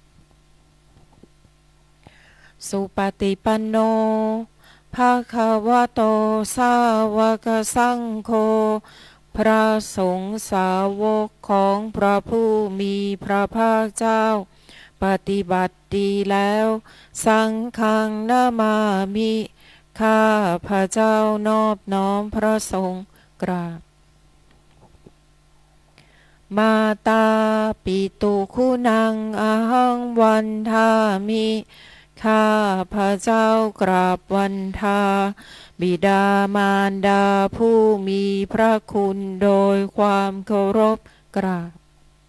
สุปฏิปันโนภาควโตสาวกสังโฆพระสงฆ์สาวกของพระผู้มีพระภาคเจ้าปฏิบัติดีแล้วสังฆังนามามิข้าพระเจ้านอบน้อมพระสงฆ์กราบมาตาปิตุคุณังอหังวันทามิข้าพระเจ้ากราบวันทาบิดามารดาผู้มีพระคุณโดยความเคารพกราบ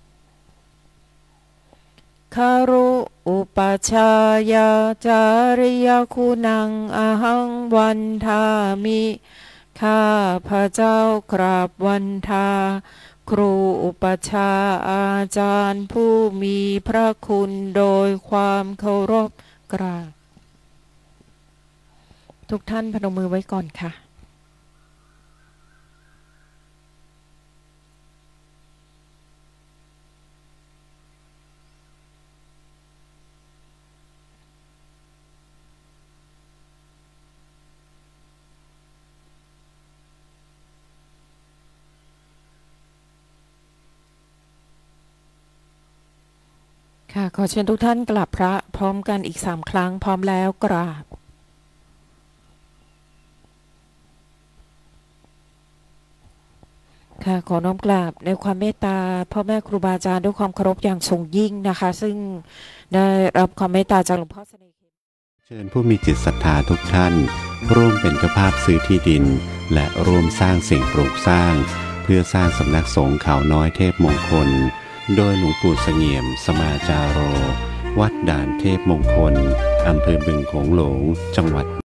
คารุอุปชายาจาริยคุณังอหังวันทามิข้าพระเจ้ากราบวันทาครูอุปชาอาจารย์ผู้มีพระคุณโดยความเคารพกราบทุกท่านพนมมือไว้ก่อนค่ะค่ะขอเชิญทุกท่านกราบพระพร้อมกันอีกสามครั้งพร้อมแล้วกราบค่ะขอน้อมกราบในความเมตตาพ่อแม่ครูบาอาจารย์ด้วยความเคารพอย่างสูงยิ่งนะคะซึ่งได้รับความเมตตาจากหลวงพ่อเสน่ห์เชิญผู้มีจิตศรัทธาทุกท่านร่วมเป็นเจ้าภาพซื้อที่ดินและร่วมสร้างสิ่งปลูกสร้างเพื่อสร้างสำนักสงฆ์เขาน้อยเทพมงคลโดยหลวงปู่เสงี่ยมสมาจาโรวัดด่านเทพมงคลอำเภอบึงโขงหลงจังหวัด